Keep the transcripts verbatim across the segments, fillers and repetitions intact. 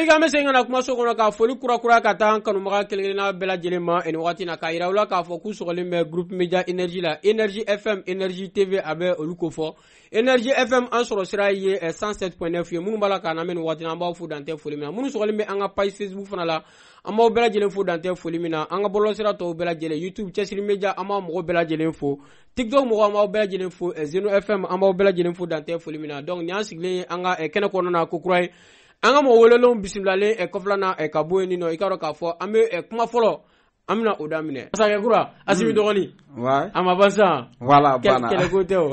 Malika me senga na kuma so kono ka foli kura kura ka tan kanu maga kelgelina bela jelema en wati na ka irawla ka fo ku so lembe groupe media energy la energy F M energy T V abe oluko fo energy F M an soro sira ye cent sept point neuf ye munu bala ka na men wati na ba fu dante foli mina munu so lembe anga page Facebook fana la amma bela jelen fu dante foli mina anga bolo sira to bela jele YouTube chesiri media amma mo bela jelen fu TikTok mo amma bela jelen fu Zeno F M amma bela jelen fu dante foli mina donc ni asigle anga e kene kono na kokrai anga mo wolelon bisimlale e koflana e kabo ni no ikaro ka fo ame e kuma folo amna odamine asake kura asimi dogoni ouais ama bansa voilà bana kele gote o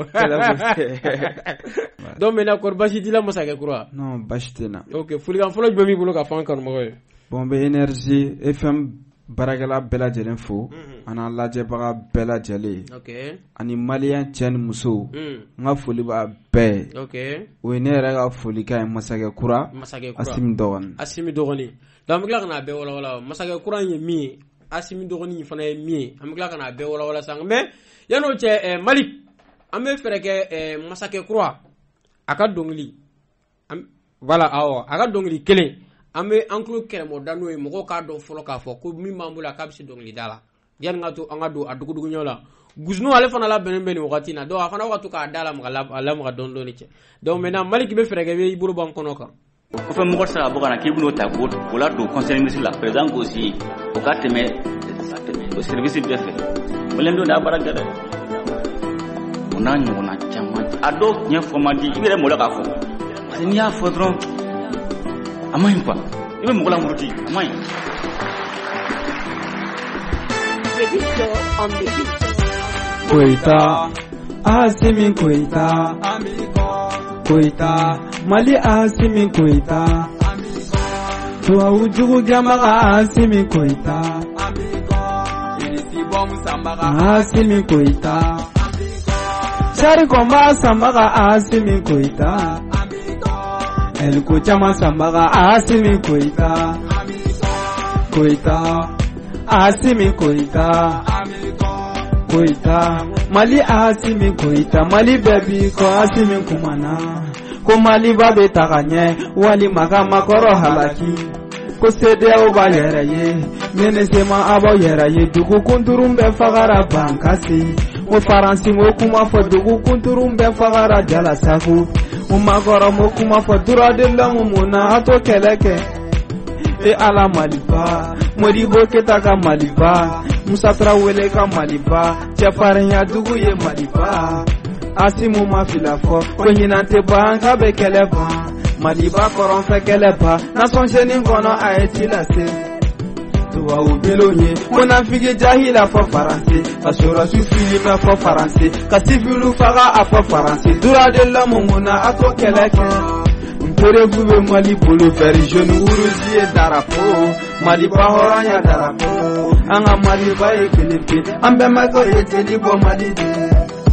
donc mena kor bashi dila masake kura non bashtina OK fuligan folo jbe mi bolo ka fan kan mo bon be énergie F M baragala bela jelen fo ana laje baga bela jele OK ani malien chen muso nga foli ba be OK o ne raga foli kay masake kura masake kura asimi dogon asimi dogoni donc gla kana be wala wala masake kura ye mi asimi dogoni fana ye mi am gla kana be wala wala sang mais yano che eh, Malik ame fereke eh, masake kura aka dongli am voilà awo aka dongli kele ame anklo keremo dano e mo ka do folo ka fo ko mi mamula ka bisi dongli dala yan ngato anga do adugu dugu nyola guznu ale fana la benen benen wakati na do afana wakatu ka dala magala ala maga don do ni ce donc maintenant Malik be fereke be iburu ban kono ka o fe mo sa bo kana kibuno ta ko wala do conseil ministre la président aussi o ka teme o service de fait mulen do da baraka da ona nyona chama ado nya fomadi ibere mo la ka fo ni ya fodron amay pa ibe mo la muruti amay Koita Asimin Koita Amigo Koita Mali Asimin Koita Amigo Tua ujugu gamaga Asimin Koita Amigo Ilisi bom sambaga Asimin Koita Amigo Shari komba sambaga Asimin Koita Amigo El kuchama sambaga Asimin Koita Amigo Koita Asimin Koita Amigo Koita Mali Asimin Koita Mali baby ko Asimin kumana ko Mali babe taganya wali maga makoro halaki ko sede o ba yeraye mene sema abo yeraye dugu kunturumbe fagara bankasi mo faransi mo kuma fo dugu kunturumbe fagara jala saku mo magoro mo kuma fo dura de lamu mona ato keleke e ala maliba modibo ketaka maliba Musa Traoré ka maliba chafarin ya dugu ye maliba asimu mafila fo kwenye nante banka be keleba maliba koron fe keleba na sonje ni ngono aeti la se tuwa ubelonye mona fige jahila fo faransi asura su filime fo faransi kasifilu faga afo faransi dura de la mumuna ato keleke mpere vube mali bolo feri jeune uruzi e darapo maliba horanya darapo anga maliba e kelepe ambe mako e telibo malide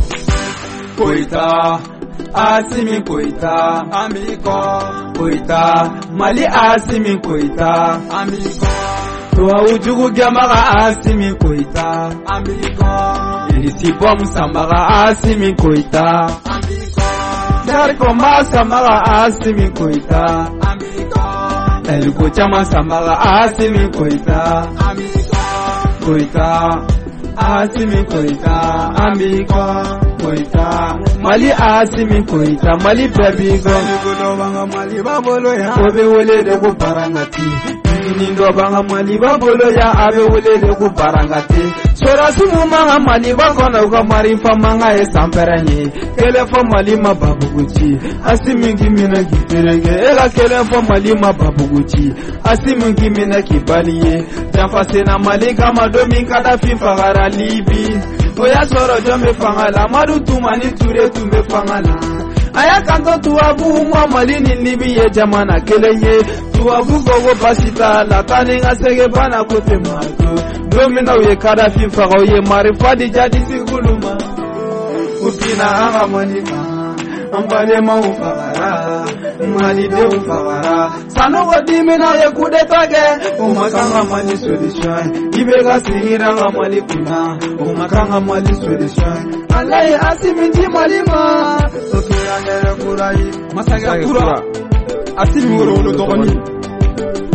Koita Asimin Koita Amigo Koita Mali Asimin Koita Amigo Tua ujugu gamaga Asimin Koita Amigo Ilisi bom sambaga Asimin Koita Amigo Dari komba sambaga Asimin Koita Amigo El kuchama sambaga Asimin Koita Amigo Koita Asimin Koita Amigo Koita Mali Asimin Koita Mali baby go Nigo banga Mali babolo ya Obe wole de ku parangati Nindo banga Mali babolo ya abe wole de ku parangati Sora sumu manga Mali bakono ko marifa manga e samperenye Kelefo Mali mababuguchi Asimin kimina kiterenge Ela kelefo Mali mababuguchi Asimin kimina kibaliye Jafase na Mali kama dominga da fifa gara libi Oya soro jombe fangala madu tumani ture tumbe fangala Aya kanto tuwabu mwa malini libi ye jamana kelenye Tuwabu gogo basita latani nga sege bana kote mato Domina uye kada fifa uye marifadi jadi siguluma Upina anga manima Ambale ma ufagara Mali de ufagara Sano wadime na ye kudetage Umakanga mali solution Ibega sihira nga mali kuna Umakanga mali solution Alaye asiminti malima Sokira nere kurai Masage kura Asimi uro ulo dogoni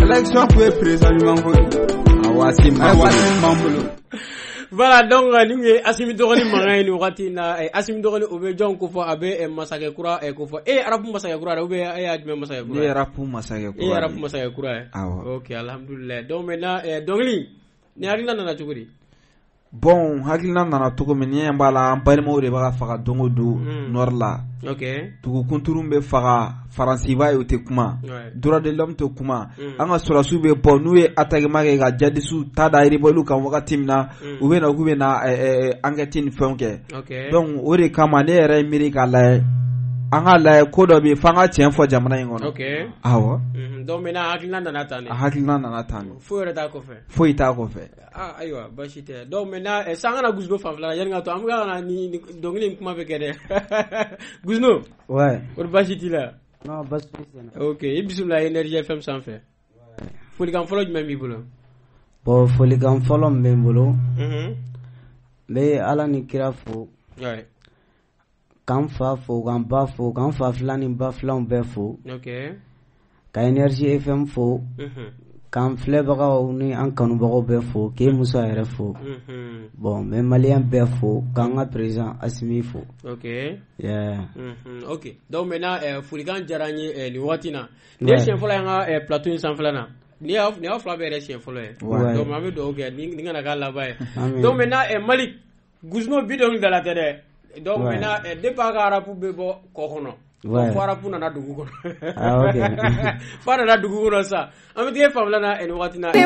élection pour être président du Mango. Awasi Mambo. Voilà, donc nous Assimi Dogoni Mangai ni wakati na Assimi Dogoni ube John Kofo abe masake kura e Kofo e arapu masake kura ube e ajme masake kura. E arapu masake kura. E arapu masake kura. OK, alhamdulillah. Donc maintenant Dongli ni harina na chukuri. Bon, hakilina nana tuko meni mbala balimo de baga faga dongo do nord la. OK. Tuko kunturumbe faga faransiba yote kuma. Droit de l'homme to kuma. Anga sura sube po nuwe attaque mage ga jadisu tada iribolu kan wakati mina ube na kube na enquête fonke. OK. Donc ore kama ne re mirika la anga la ko do bi fanga tien fo jamana ngono. OK. Awo. Donc maintenant hakilina nana tane. Hakilina nana tane. Fo re ta ko fe. Fo ita ko fe. Ah aywa bashite. Donc maintenant sangana guzno famla yanga to amga na ni dongli kuma be kede. Guzno. Ouais. Or bashiti la. Non, bashiti. OK, ibisula Energy F M sans fait. Foli kan folo jumɛn b'i bolo? Bon, foli kan folo min bɛ n bolo. Mhm. N bɛ Ala ni kira fo. Ouais. K'an fa fo, k'an ba fo, k'an fa fila ni ba filanw bɛɛ fo. OK. Ka Energy F M fo. Mhm. K'an filɛbagaw ni an kanubagaw bɛɛ fo, k'e Musa yɛrɛ fo. Mhm. Bon, n bɛ Maliyɛn bɛɛ fo, k'an ka président Asimi fo. OK. Yeah. Mhm. OK. Donc maintenant euh foli kan diyara n ye nin waati na. Ni ye siɲɛ fɔlɔ ye an ka euh, plateau in sanfɛla na. Ni y'a ni y'a fila bɛɛ yɛrɛ siɲɛ fɔlɔ ye. Donc an bɛ dugawu kɛ ni kana k'a laban ye. Donc maintenant euh, Malik Guzno bi dɔnkili dala tɛ dɛ. Donc maintenant euh, depuis a ka arabu bɛ bɔ kɔ kɔnɔ. Ouais. Fo arabu nana dugu kɔnɔ. Ah OK. Fo nana dugu kɔnɔ sa. An bɛ tigɛ fanfɛla na nin waati na.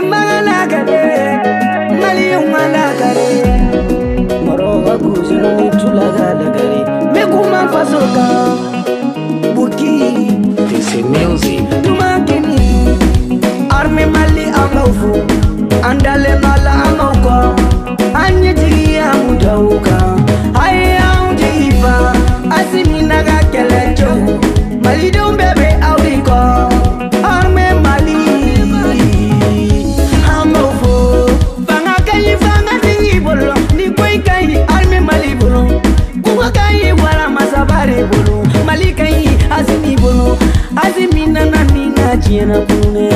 Maliyɛnw ma lakale. Mɔrɔ Guzno ni tulaga lagare. Me kuma faso kan. Buki. This is music. Tuma kini. Arme Mali amaw fo. Andale mala amaw ko. Anye jigi amudaw kan. Aye anw jigi fa. Asimi naga kɛlɛ jo. Malidenw bɛɛ bɛ aw de kɔ. Arme Mali. Amaw fo. Fanga ka ɲi fanga tigi bolo. Ni ko in ka ɲi Arme Mali bolo. Kuka ka ɲi wala masaba de bolo. Mali ka ɲi Asimi bolo. Asimi nana ni na tiɲɛna kunɛ.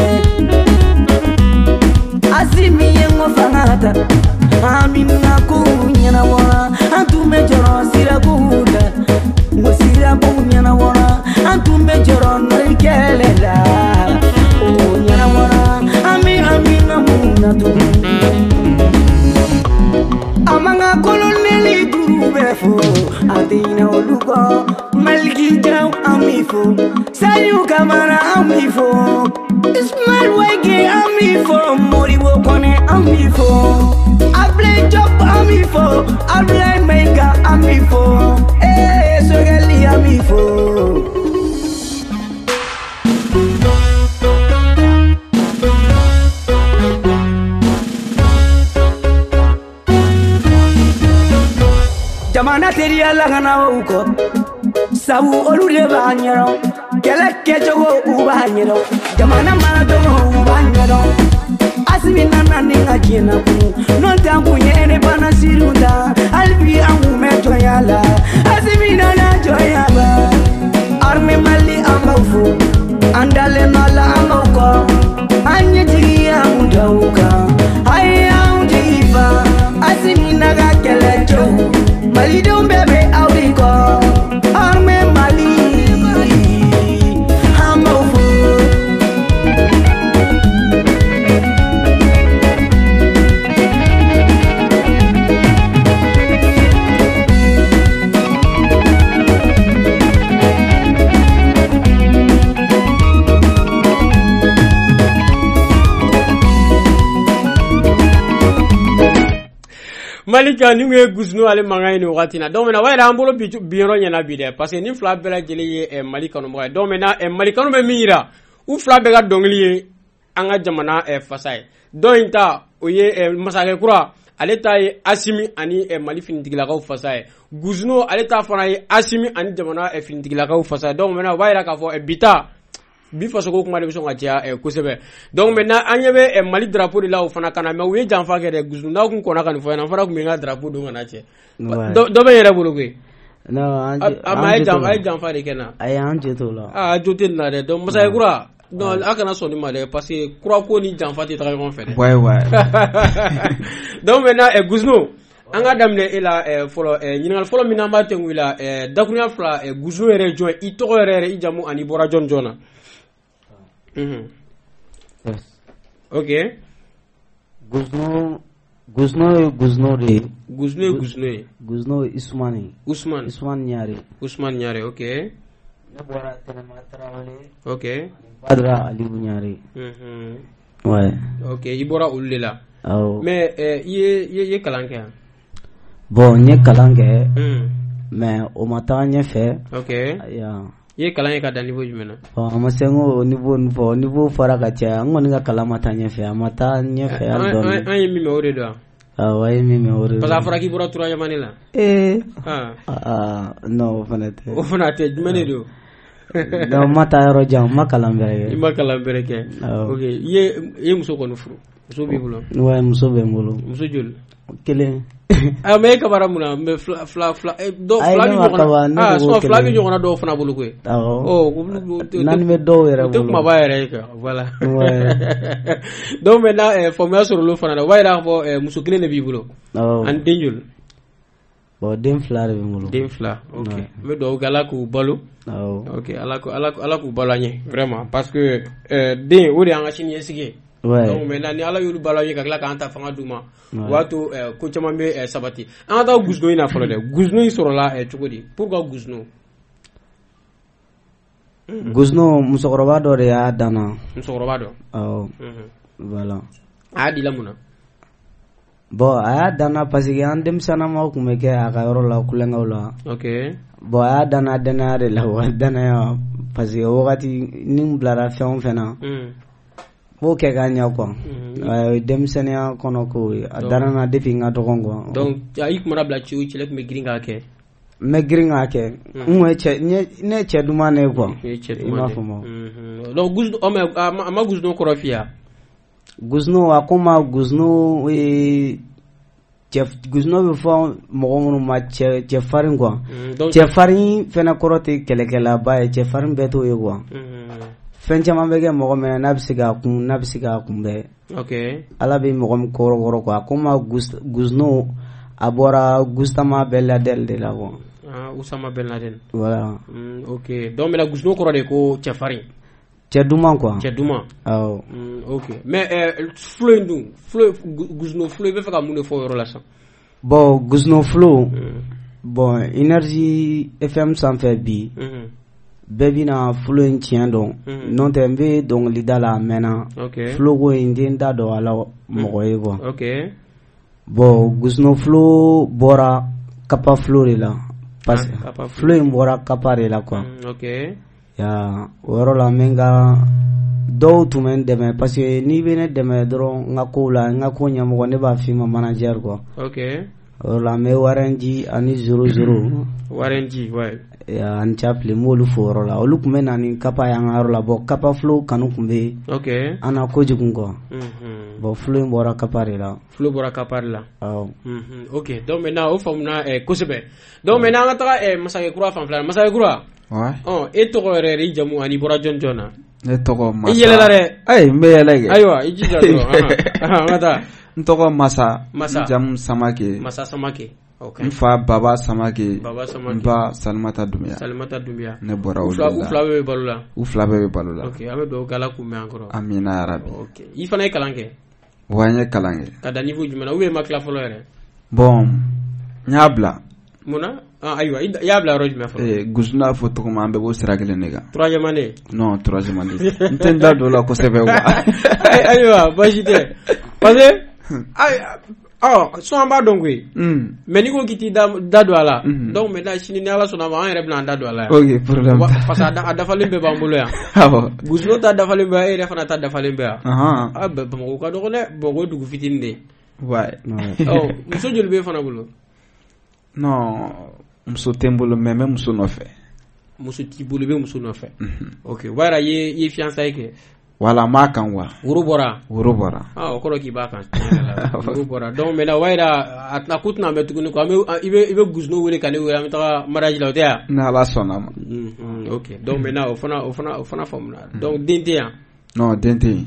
Asimi ye n ko fanga ta. Amina ko ɲɛna wara. An tun bɛ jɔrɔ sirabugu la. N ko sirabugu ɲɛna wara. An tun bɛ jɔrɔ nɔri kɛlɛ la. O ɲɛna wara. An bɛ Amina mun na tugun. A man ka kolonɛli duuru bɛɛ fo. A tɛ ɲinɛ olu kɔ. Maliki Jaw an b'i fo. Sayu Kamara an b'i fo. Ismail Wege an b'i fo. Moribo Kɔnɛ an b'i fo. Ablaye Diop an b'i fo. Ablaye Mayiga an b'i fo. Eh Sogɛli an b'i fo. Jamana teriya lagana u kɔ. Sabu olu de b'a ɲɛdɔn. Kɛlɛ kɛcogo u b'a ɲɛdɔn. Jamana maracogo u b'a ɲɛdɔn. Asimi nana ni ka diɲɛna kun. N'o tɛ an kun ye ne bana siriw ta. Hali bi an kun bɛ jɔnya la. Asimi nana jɔnya la. Arme Mali an b'aw fo. An dalen nɔ la an b'aw kɔ. An ɲɛjigi an daw kan. A ye anw jigi fa. Asimi naga kɛlɛ jo. Malidenw bɛɛ bɛ aw de kɔ. Arme Mali an b'aw fo. Malika ni ye Guzno ale mankan ni wagati na. Donc maintenant wayra an bolo bi yɔrɔ ɲɛna bi dɛ parce que ni fila bɛɛ lajɛlen ye Mali kanumɔgɔ ye. Donc maintenant Mali kanu bɛ min yira u fila bɛɛ ka dɔnkili ye an ka jamana fasa ye. Dɔ in ta o ye masakɛ kura ale ta ye Asimi ani Mali finitigilakaw fasa ye. Guzno ale ta fana ye Asimi ani jamana finitigilakaw fasa ye. Donc maintenant o b'a yira k'a fɔ bita bi fasoko kuma de bɛ sɔn ka caya kosɛbɛ. Donc maintenant an ɲɛ bɛ Mali drapeau de la o fana kana mais u ye janfa kɛ dɛ. Guzno n'aw kun kɔnna ka nin fɔ yan, an fana kun bɛ n ka drapeau don ka na cɛ. Dɔ bɛ yɛrɛ bolo koyi. Non, an a ye janfa de kɛ na. Ayi an jo t'o la. Ah jo tɛ nin na dɛ. Donc masakɛ kura non a kana sɔn ni ma dɛ parce que kura ko ni janfa tɛ taga ɲɔgɔn fɛ dɛ ouais ouais donc maintenant eh, Guzno an ka daminɛ e la eh, fɔlɔ eh, ɲininkali fɔlɔ min n'an b'a tɛngu i la eh, dakurunya fila eh, Guzno yɛrɛ jɔn i tɔgɔ yɛrɛ yɛrɛ i jamu ani bɔra jɔn jɔn na mhm yes ok Guzno Guzno ye Guzno de Guzno ye Guzno ye Guzno ye Usmani Usman Usman Nyare Usman Nyare ok ne bɔra Tɛnɛma Tarawele ok Badra Aliou Nyare mhm ouais ok i bɔra olu de la awɔ mais eh, i ye i ye kalan kɛ yan bon n ye kalan kɛ mhm mais o ma taa ɲɛfɛ ok ya i ye kalan kɛ ka dan niveau jumɛn na bon a ma se n k'o niveau nin fɔ niveau fɔra ka caya n kɔni ka kalan ma taa ɲɛfɛ a ma taa ɲɛfɛ hali dɔɔni an ye min mɛn o de don awɔ a ye min mɛn o de parce que a fɔra k'i bɔra tura yamani la ee ah aa non o fana tɛ o fana tɛ jumɛn de don non n ma taa yɔrɔ jan n ma kalan bɛrɛ kɛ i ma kalan bɛrɛ kɛ awɔ ok i ye i ye muso kɔni furu muso b'i bolo ouais muso bɛ n bolo muso joli kelen ah mais e kabara mun na mais fila fila fila dɔw fila bɛ ɲɔgɔn na ah sɔ fila bɛ ɲɔgɔn na dɔw fana bolo koyi awɔ oh naani bɛ dɔw yɛrɛ bolo o tɛ kumaba yɛrɛ ye quoi voilà donc maintenant faamuya sɔrɔ olu fana na o b'a yira k'a fɔ muso kelen de b'i bolo awɔ ani den joli bon den fila de bɛ n bolo den fila ok n bɛ dugawu kɛ ala k'u balo awɔ ok ala ala ala k'u balo an ye vraiment parce que den o de y'an ka sini ɲɛsigi ye donc maintenant ni ala y'olu balo an ye ka tila k'an ta fanga d'u ma o b'a to ko caman bɛ sabati an ka taa Guzno in na fɔlɔ dɛ Guzno in sɔrɔla cogo di pourquoi Guzno Guzno musokɔrɔba dɔ de y'a danna musokɔrɔba dɔ awɔ voilà a y'a dila mun na bon a y'a danna parce que an denmisɛnnamaw tun bɛ kɛ a ka yɔrɔ la kulonkɛw la ok bon a y'a danna danaya de la wa danaya parce que wagati ni n bilara fɛn o fɛn na b'o kɛ k'a ɲɛ quoi o ye denmisɛnninya kɔnɔ ko ye a danna na depuis n ka dɔgɔn quoi donc i tun mana bila ci o ci la tun bɛ girin k'a kɛ n bɛ girin k'a kɛ n kun ye cɛ ne ye cɛ duman de ye quoi i m'a faamu donc Guzno a ma Guzno kɔrɔ f'i ye Guzno a ko ma Guzno ye cɛ Guzno bɛ fɔ mɔgɔ minnu ma cɛ cɛfarin quoi cɛfarin fɛnɛ kɔrɔ tɛ kɛlɛkɛlaba ye cɛfarin bɛɛ t'o ye quoi fɛn caman bɛ kɛ mɔgɔ min n'a bɛ se k'a kun n'a bɛ se k'a kunbɛn ok ala bɛ mɔgɔ min kɔrɔkɔrɔ quoi a ko ma Guzno a bɔra Gustama Ben Laden de la quoi ah Usama Ben Laden voilà ok donc maintenant Guzno kɔrɔ de ko cɛfarin cɛ duman quoi cɛ duman awɔ ok mais flow in dun flow Guzno flow i bɛ fɛ ka mun de fɔ o yɔrɔ la sisan bon Guzno flow bon Énergie F M sanfɛ bi bɛɛ bɛna flow in tiɲɛ dɔn n'o tɛ n bɛ dɔnkilida la a mɛnna flow ko in n tɛ n da dɔn a la mɔgɔ ye quoi ok bon Guzno flow bɔra Kapa flow de la parce que flow in bɔra Kapa de la quoi ok ya o yɔrɔ la n bɛ n ka dɔw tun bɛ n dɛmɛ parce que n'i bɛ ne dɛmɛ dɔrɔn n ka kow la n ka ko ɲɛmɔgɔ ne b'a f'i ma manager quoi ok o yɔrɔ la n bɛ Warenji ani zero zero Warenji ouais ani Chaplin n b'olu fo yɔrɔ la olu tun bɛ na ni Kapa y'an ka yɔrɔ la bon Kapa flow kanu tun bɛ ok an na kojugu quoi bon flow in bɔra Kapa de la flow bɔra Kapa de la awɔ ok donc maintenant o faamuna kosɛbɛ donc maintenant an ka taga masakɛ kura fan fila masakɛ kura ɔ e tɔgɔ yɛrɛ i jamu ani bɔra jɔn jɔn na ne tɔgɔ Masa i yɛlɛla dɛ ayi n bɛ yɛlɛ kɛ ayiwa i jija dɔrɔn an ka taa n tɔgɔ Masa Masa jamu Samake Masa Samake ok n fa Baba Samake Baba Samake n ba Salimata Dumbuya Salimata Dumbuya ne bɔra olu la u fila bɛɛ bɛ balo la u fila bɛɛ bɛ balo la ok an bɛ dugawu kɛ Ala k'u mɛn an kɔrɔ amina yarabi ok i fana ye kalan kɛ wa n ye kalan kɛ ka da niveau jumɛn na ou bien ma tila fɔlɔ yɛrɛ bon n y'a bila mun na ayiwa i y'a bila yɔrɔ jumɛn fɔlɔ Guzno y'a fɔ cogo min an bɛɛ b'o sira kelen de kan troisième année non troisième année n tɛ n da don o la kosɛbɛ quoi ayiwa baasi tɛ parce que ɔ sɔn an b'a dɔn koyi mais n'i ko k'i t'i da don a la donc maintenant sini ni Ala sɔnna ma an yɛrɛ bɛna an da don a la yan ok problème parce que a dafalen bɛɛ b'an bolo yan awɔ Guzno ta dafalen bɛ yan e yɛrɛ fana ta dafalen bɛ yan ɔhɔn a Bamakɔ ka dɔgɔ dɛ Bamakɔ dugu fitinin de ouais ɔ muso joli b'e fana bolo non muso tɛ n bolo mais n bɛ muso nɔfɛ muso t'i bolo i bɛ muso nɔfɛ ok o b'a yira i ye fiançailles kɛ wala ma kan wa woro bora woro bora ah o koro ki ba kan woro bora donc mais na waira atna kutna me tuguni ko ibe ibe guzno wele kan wele am ta maraji la otea na la sona ma OK donc mais na o fana o fana o fana famuna donc dente ya non dente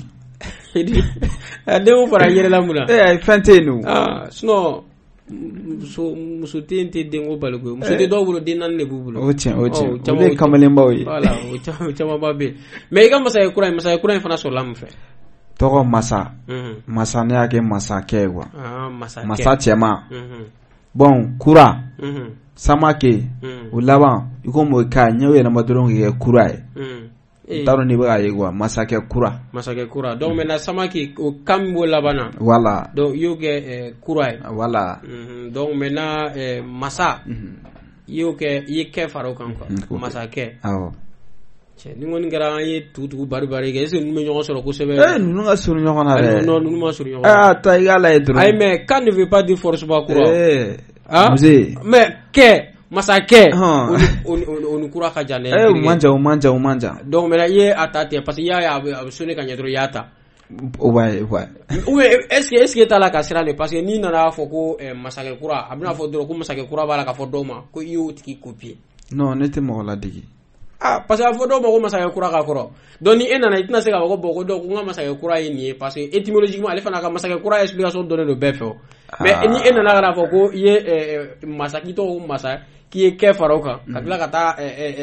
de o fara yere la muna eh fente nu ah sinon muso muso tente dengo balgo muso te do bulo dinan le bubulo o tien o tien o le kamalen bawi voilà o chama chama babe mais ga masa kura masa kura fana so lam fe togo masa masa ne ake masa ke wa ah masa masa chema bon kura samake o laban iko mo ka nyewe na madoron ke kura e taro ni ba yegwa masa ke kura masa ke kura donc maintenant samaki o kambo labana voilà donc yoge kura voilà donc maintenant masa yoge yeke faro kan ko masa ke awo che ni ngoni ngara yi tutu bari bari ke se nu me nyon soro ko sebe eh nu nga suru nyon na re non nu ma suru nyon ah ta igala edro ay mais kan ne veut pas dire force ba kura eh ah mais ke masake on on on kura ka jane eh manja manja manja donc mais là ye atate parce que ya ya sone ka nyadro yata ouais ouais ou est-ce que est-ce que ta la kasira le parce que ni na fo ko masake kura abina fo dro ko masake kura bala ka fo doma ko yo tiki copie non nete mo la digi ah parce que fo doma ko masake kura ka koro donc ni enana itina se ka ko boko do ko nga masake kura ni parce que étymologiquement ale fana ka masake kura explication donner le befo mais ni enana ka fo ko ye masakito ko masake qui est ke faroka akla kata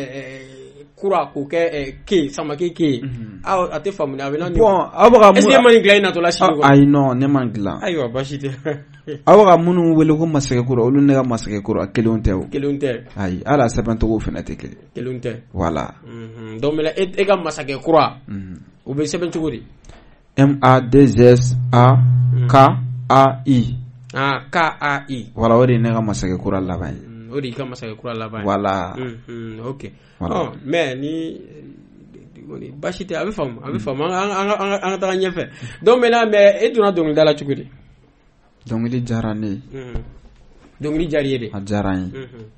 kura ko ke ke samake ke a ate famuna avena ni bon abaka est-ce que man glay na to la shiko ay non ne man gla ayo bashite abaka munu wele ko masake kura olu ne ga masake kura kelonte o kelonte ay ala sepanto ko fenate ke kelonte voilà donc mais e ga masake kura o be sepanto ko di M A D S A K A I ah K A I voilà ori ne ga masake kura la bay odi kama sa kura la ba voilà mm OK oh mais ni ni bashite avec femme avec femme en en ta nyefe donc mais là mais et tu na donc dala chukudi donc li jarani donc li jariye de a jarani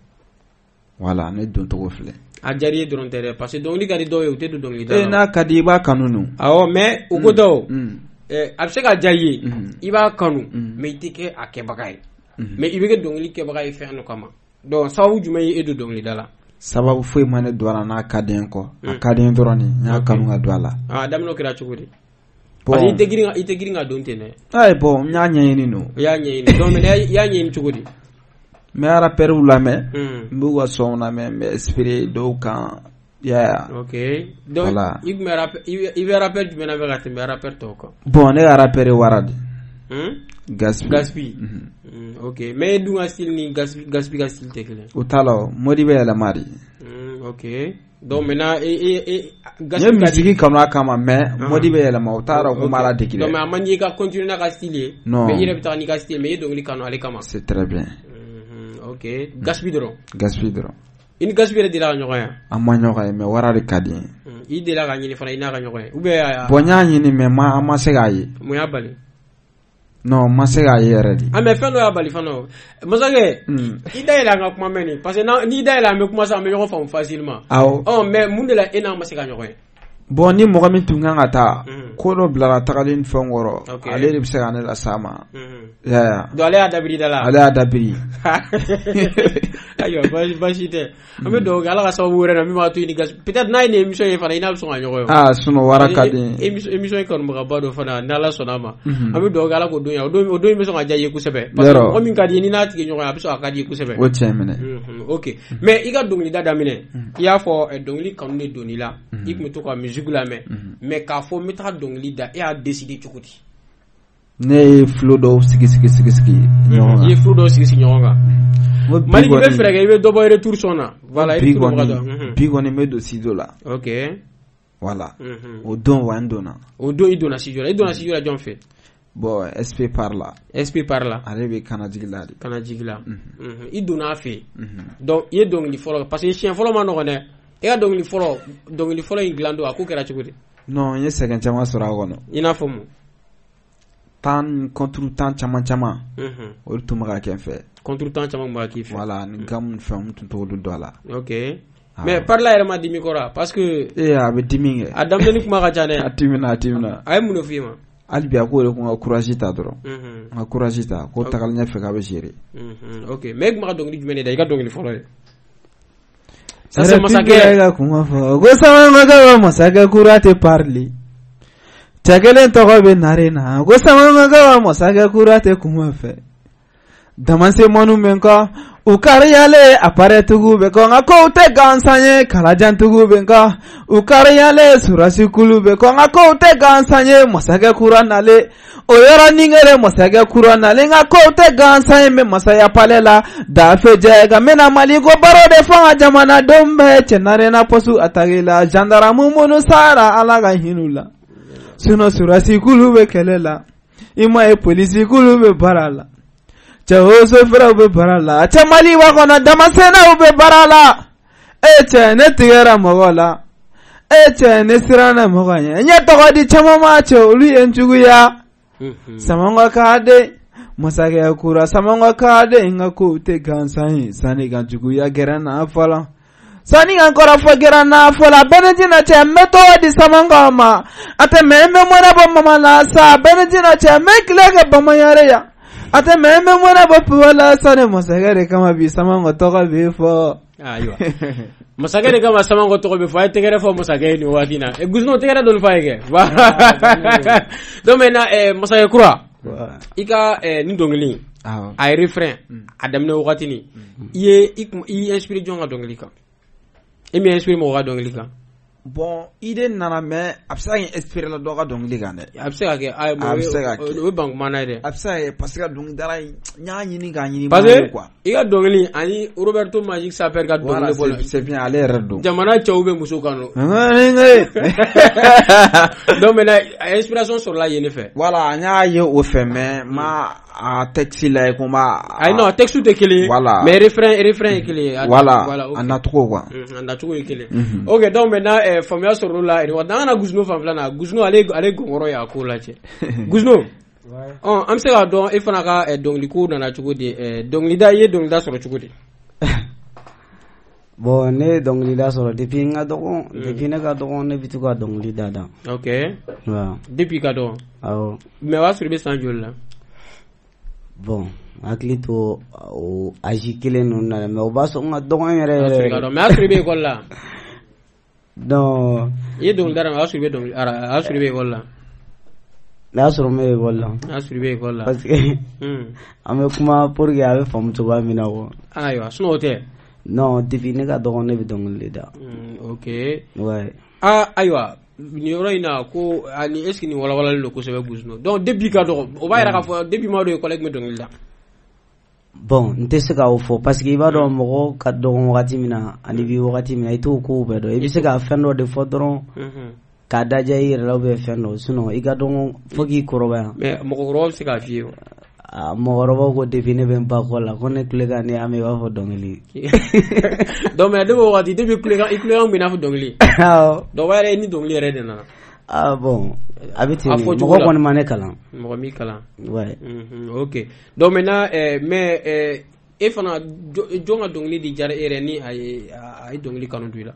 voilà ne don to fle a jariye don tere parce que donc li gadi do yote donc li dala e na kadiba kanunu ah oh mais o ko do eh abseka jariye iba kanu mais itike akebagay mais ibeke donc li kebagay fe anu kama donc sababu jumɛn ye e do dɔnkili da la sababu foyi ma ne don a la n'a ka di n kɔ a ka di n dɔrɔn de n y'a kanu ka don a la ah daminɛ kɛra cogo di parce que i tɛ girin ka i tɛ girin ka don ten dɛ ayi bon n y'a ɲɛɲini no i y'a ɲɛɲini donc mais i y'a ɲɛɲini cogo di n bɛ rappeurs lamɛn n b'u ka sɔnw lamɛn n bɛ inspiré dɔw kan yeah OK donc voilà. i bɛ rappeur i bɛ rappeur jumɛn na bɛ ka tɛmɛ rappeur tɔw kan bon ne ka rappeur ye Wara de Gaspi Gaspi mm, OK mais dunga style ni Gaspi Gaspi ka style te kelen o talo modi be la mari mm, OK donc maintenant et et et Gaspi ka digi kama kama mais modi be la ma o taro ko mara de kile donc mais amani ka continuer na ka style mais il est ni ka style mais donc li kanu ale kama c'est très bien mm, OK Gaspi dron Gaspi dron in Gaspi de la nyoya amma nyoya mais Wara de kadi i de la ga nyini fana ina ga nyoya ou bien bonya nyini mais ma ama se ga yi mo ya bali non ma se ga yere di ah mais fendo ya bali fano masake i da ila nga kuma meni parce que ni da ila me kuma sa me yoko fam facilement oh mais mun de la ena ma se ga nyokoy bon ni mo gamin tunga ngata ko do blara tagalin fongoro ale de se ga ne la sama ya ya do ale adabiri dala ale adabiri ayo ba ba shite ame do gala ka sawu re na mi ma tu ni gas peut-être na ni émission e fana ina so nga nyokoy ah suno Wara kadi émission émission ko mo ga ba do fana na la sonama ame do gala ko do ya do do émission ga jaye ku sebe parce que o min kadi ni na ti nyokoy abiso akadi ku sebe o chemene OK mais iga dongli da damine ya fo dongli kanune donila ik me to ko musique la mais mais ka fo meta dongli da e a décider chukuti ne flow do sigi sigi sigi sigi nyonga ye flow do sigi sigi nyonga mali be frega ibe do boy retour sona voilà il faut do bigo ni me do sido la OK voilà o don wa ndona o do idona sijo la idona sijo la jon fait bon S P par là S P par là ale be kana jigla di kana jigla mhm idona fait donc ye donc li folo parce que chien folo ma no ne e ga donc li folo donc li folo inglando akko kera chukudi non ye second chama sura gono ina fomu tan contre tan chama chama mhm o tumaka ken fait contre temps chama ma ki fait voilà ni gam fam tun to do la OK mais par là il m'a dit mikora parce que eh a be dimi nge adam ni kuma ka jane atimina atimina ay mun fi ma albi ko le ko courage ta doro mhm ma courage ta ko tagal nya fe ka be jere mhm OK mais ma dong ni jumene day ga dong ni folo ça c'est masake ga kuma fo go sama ma ga masake kurate parli tagalen to go be narena go sama ma ga masake kurate kuma fe damanse monu menka ukariyale apare tugu be ko ngako te gansanye kalajan tugu be ka ukariyale surasi kulu be ko ngako te gansanye masage kuranale oyora ningere masage kuranale ngako te gansanye me masaya palela da fejega mena maligo baro de fa jamana dombe chenare na posu atagila jandaramu munu sara alaga hinula suno surasi kulu be kelela ima e polisi kulu be barala Chahoso fera ube barala cha mali wako na damasena ube barala eche ne tigera mogola eche ne sirana moganya nya tokodi chama macho uli enchuguya samango kade masage akura samango kade ingako te gansani sani ganchuguya gerana afala sani ankora fogera na afala benejina che meto di samango ma ate meme mwana bomma na sa benejina che meklege bomma yareya ate meme mwana bopu wala sane masagare kama bi samango toka bifo aywa masagare kama samango toka bifo ay tegere fo masagare ni wadina e guzno tegere don faege do mena e masagare kura ika e ni dongli ay refrain adam ne wakati ni ye ik i inspire jonga dongli ka e mi inspire mo wa dongli ka bon ide nana me absa yin espérer la doga dongli gande absa ke ay mo we bank manade absa parce que dong dara nya nyini ga nyini parce quoi iga dongli ani Roberto Magic Saper ga dongli bolo c'est bien aller redo jamana chawbe muso kanu donc mena inspiration sur la yene fait voilà nya ye o fait mais ma a texte la ko ma ay non texte te kele voilà. mais refrain refrain kele voilà voilà okay. Anda trop quoi anda trop kele OK donc maintenant eh, famia sur la et wadanga na guzno famla na guzno ale ale gongoro ya ko la che guzno ouais on am se ga don e fana ka donc liku na na chugodi eh, donc lida ye donc da sur chugodi bon ne donc lida sur depuis nga don depuis na ga don ne bitu ga donc lida da OK ouais depuis ka don ah mais wa sur be sanjol la bon akili to o aji kelen non na me o baso nga don yere yere me asribe ko la non ye don dara asribe don ara asribe ko la me asribe ko la asribe ko la parce que hmm ame kuma pour que ave fam to ba mina ko ayo suno te non depuis ne ga don ne bi don leda OK ouais ah aywa ni yoro ina ko ani est-ce que ni wala wala lo ko sebe guzno donc depuis ka do o ba ira ka fo depuis ma do collègue me dongilda bon nte se ka o fo parce que iba do mo ka do wakati mina ani bi wakati mina itu ko be do e bi se ka fendo de fodron ka daja ira lo be fendo suno iga do fogi koroba mais mo ko ro se ka fi mo ro ko define ben ba ko la ko ne klega ni ame wa fo dongili donc mais de wakati depuis klega iklega mi na fo dongili do ware ni dongili re de na ah bon abiti mo ko ko mané kala mo mi kala ouais mhm OK donc maintenant euh, mais euh, e fana jonga dongli di jare ere ni ay ay dongli kanu duila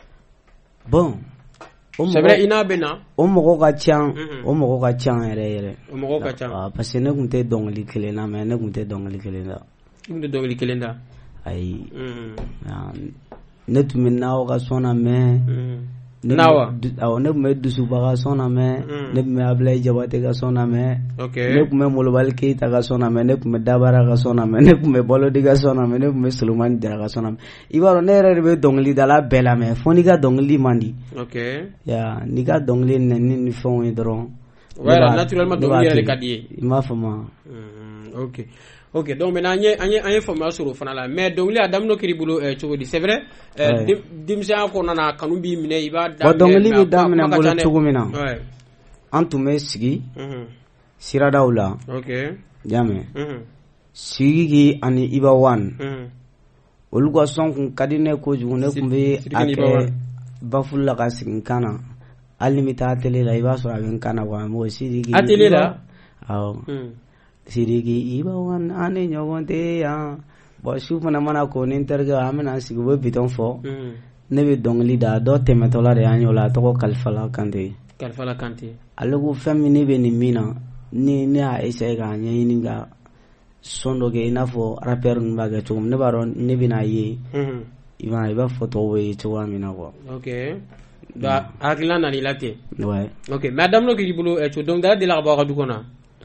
bon c'est vrai ina bena o mo ko ka chan o mo ko ka chan ere ere o mo ko ka chan ah parce que ne kunte dongli kelena mais ne kunte dongli kelena kunte dongli kelenda ay mhm ne tumina o ka sona mais nawa aw ne me dusu baga sona me ne me ablay jabate ga sona me okay ne me molobal keita ga sona me ne me dabara ga sona me ne me bolo diga sona me ne me sulman dira ga sona me ibaro ne re be dongli dala bela me foni ga dongli mandi okay ya ni ga dongli ne ni fon e dron voilà naturellement dongli re kadie ma fama okay OK donc maintenant anye anye anye formation sur fana la mais donc li adam no kiribulo eh chogodi c'est vrai euh dimja ko nana kanumbi mine iba da donc li bi da mine bolo chogomina ouais antume sigi mhm siradawla OK jame mhm sigi ani iba wan mhm olugo son kun kadine ko jugune kumbe ake bafulla ka sigin kana alimita tele la iba so abin kana wa mo sigi atele la aw mhm sirigi iba wan ane nyogonte ya bo shufana mana ko ninterga amena sigo biton fo ne bɛ dɔnkili da dɔ tɛmɛtɔla de y'an ye o la a tɔgɔ Kalifala Kante. Kalifala Kante. ale ko fɛn min ne bɛ nin min na ni ne y'a essayer k'a ɲɛɲini ka son dɔ kɛ i n'a fɔ rappeur ninnu b'a kɛ cogo min ne b'a dɔn ne bɛna ye i b'a i b'a fɔ tɔw bɛ ye cogoya min na quoi. ok donc hakilina nan'i la ten. ouais. ok mais a daminɛ k'i bolo dɔnkilidala delila ka bɔ a ka du kɔnɔ.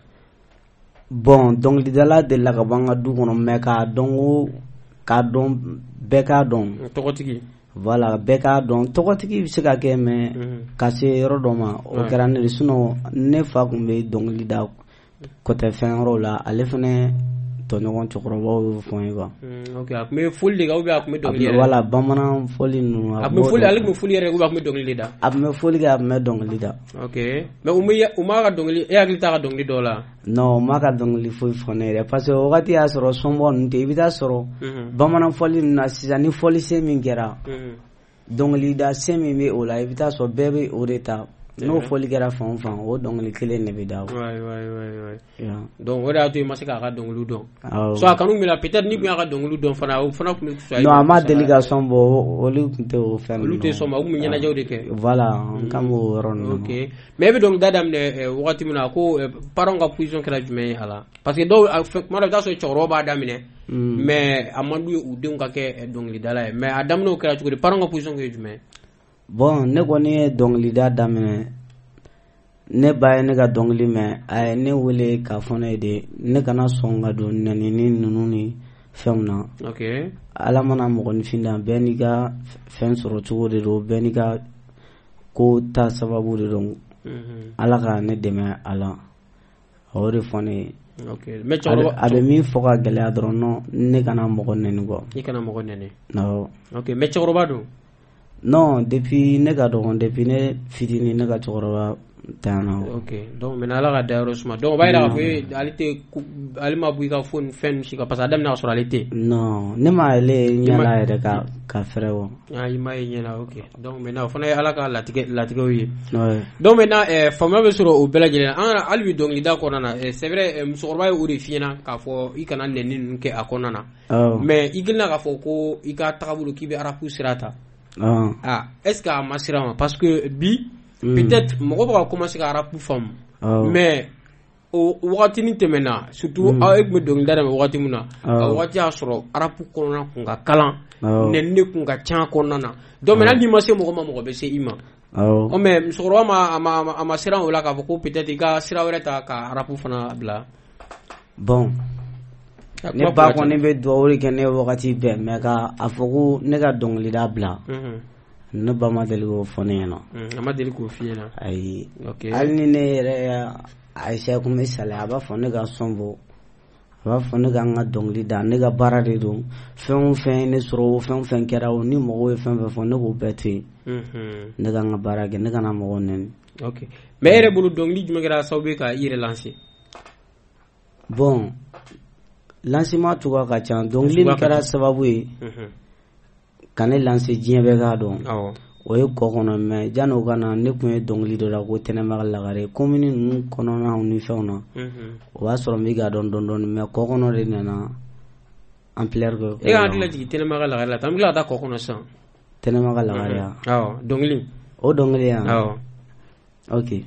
bon dɔnkilidala delila ka bɔ an ka du kɔnɔ mais k'a dɔn ko k'a dɔn bɛɛ k'a dɔn. tɔgɔtigi. voilà bɛɛ k'a dɔn tɔgɔtigi bɛ se ka kɛ mais ka se yɔrɔ dɔ ma o kɛra ne de sinon ne fa tun bɛ dɔnkili da côté fɛn yɔrɔw la ale fana tɔɲɔgɔn cɛkɔrɔbaw y'o fɔ n ye quoi. ok a tun bɛ foli de kɛ ou bien a tun bɛ dɔnkili yɛrɛ. voilà bamanan foli ninnu. a tun bɛ foli ale tun bɛ foli yɛrɛ ou bien a tun bɛ dɔnkili da. a tun bɛ foli kɛ a tun bɛ dɔnkili da. ok mais u ma u ma ka dɔnkili e hakili t'a ka dɔnkili dɔw la. non u ma ka dɔnkili foyi fɔ ne yɛrɛ parce que o wagati y'a sɔrɔ sɔnbɔ ninnu tɛ i bɛ taa sɔrɔ bamanan foli ninnu na sisan ni fɔli sen min kɛra dɔnkilida sen min bɛ o la i bɛ taa sɔrɔ bɛɛ bɛ o de ta. n'o foli kɛra fan o fan o dɔnkili kelen de bɛ da. wayi wayi wayi wayi. donc o de y'a to i ma se k'a ka dɔnkiliw dɔn. so a kanu b'i la peut-être n'i tun y'a ka dɔnkiliw dɔn fana o fana tun bɛ fisa. non a ma deli ka sɔn bɔ olu tun tɛ o fɛn ninnu. olu tɛ sɔn ma u tun bɛ ɲɛnajɛw de kɛ. voilà n kan b'o yɔrɔ ninnu. ok mais e bɛ dɔnkilida daminɛ wagati min na ko parents ka position kɛra jumɛn ye a la parce que dɔw kuma dɔ i bɛ taa sɔrɔ cɛkɔrɔba b'a daminɛ. mais a man d'u ye u denw ka kɛ dɔnkilidala ye mais a daminɛw kɛra cogo di parents ka position kɛ jumɛn. bon ne kɔni ye dɔnkilida daminɛ ne ba ye ne ka dɔnkili mɛn a ye ne wele k'a fɔ ne ye de ne kana sɔn ka don nɛnini ninnu ni fɛnw na. ok ala mana mɔgɔninfin da bɛɛ n'i ka fɛn sɔrɔ cogo de don bɛɛ n'i ka ko ta sababu de don ala ka ne dɛmɛ a la o de fɔ ne ye. ok mais cɛkɔrɔba a bɛ min fɔ ka gɛlɛya dɔrɔn non ne kana mɔgɔ nɛni kɔ. i kana mɔgɔ nɛni. awɔ. ok mais cɛkɔrɔba don. non depuis ne ka dɔgɔn depuis ne fitinin ne ka cɛkɔrɔba tana. ok donc maintenant ala ka dayɔrɔ suma donc o b'a yira k'a fɔ ale tɛ ale ma bɔ i ka fo ni fɛn si kan parce que a daminɛ ka sɔrɔ ale tɛ. non ne ma ale ɲɛla yɛrɛ ka ka fɛrɛ o. ah i ma ye ɲɛla ok donc maintenant o fana ye ala ka latigɛ latigɛw ye. donc maintenant faamuya bɛ sɔrɔ o bɛɛ lajɛlen na an hali bi dɔnkilida kɔnɔna na c'est vrai musokɔrɔba ye o de f'i ɲɛna k'a fɔ i kana nɛni ninnu kɛ a kɔnɔna na. mais i gilinna k'a fɔ ko i ka tagabolo k'i bɛ arapu sira ta. ah est ce que a ma siran ma parce que bi. peut-être mɔgɔ bɛ ka commencer ka arapu faamu. mais o wagatinin tɛmɛna surtout aw e tun bɛ dɔnkilida daminɛ wagati min na a wagati y'a sɔrɔ arapu kɔnɔna kun ka kalan nɛni de kun ka ca kɔnɔna na donc maintenant n'i ma se mɔgɔ ma mɔgɔ bɛ se i ma. ɔ mais musokɔrɔba ma a ma a ma siran o la k'a fɔ ko peut-être i ka sira wɛrɛ ta ka arapu fana bila. bon ne ba kɔni bɛ dugawu de kɛ ne wagati bɛɛ mais ka a fɔ ko ne ka dɔnkilida bila. ne ba ma deli k'o fɔ ne ɲɛna. a ma deli k'o f'i ɲɛna. ayi hali ni ne yɛrɛ Ayisa kun bɛ saliya a b'a fɔ ne ka sɔn bɔ a b'a fɔ ne ka n ka dɔnkili da ne ka baara de don fɛn o fɛn ne sɔrɔ o fɛn o fɛn kɛra o ni mɔgɔw ye fɛn fɛn fɔ ne k'o bɛɛ to yen ne ka n ka baara kɛ ne kana mɔgɔw nɛni. ok mais e yɛrɛ bolo dɔnkili jumɛn kɛra sababu ye ka i yɛrɛ lancer. bon lancement cogoya ka ca dɔnkili min kɛra sababu ye ka ne lancer diɲɛ bɛɛ k'a dɔn o ye kɔ kɔnɔ mais janni o ka na ne tun ye dɔnkili dɔ la ko Tɛnɛmaga Lagare commune ninnu kɔnɔnaw ni fɛnw na o b'a sɔrɔ n bɛ k'a dɔn dɔɔni dɔɔni mais kɔ kɔnɔ de nana ampleur kɛ. e ka hakili lajigin Tɛnɛmaga Lagare la tan an bɛ tila ka taa kɔ kɔnɔ sisan. Tɛnɛmaga Lagare yan. awɔ dɔnkili. o dɔnkili yan. awɔ. ok.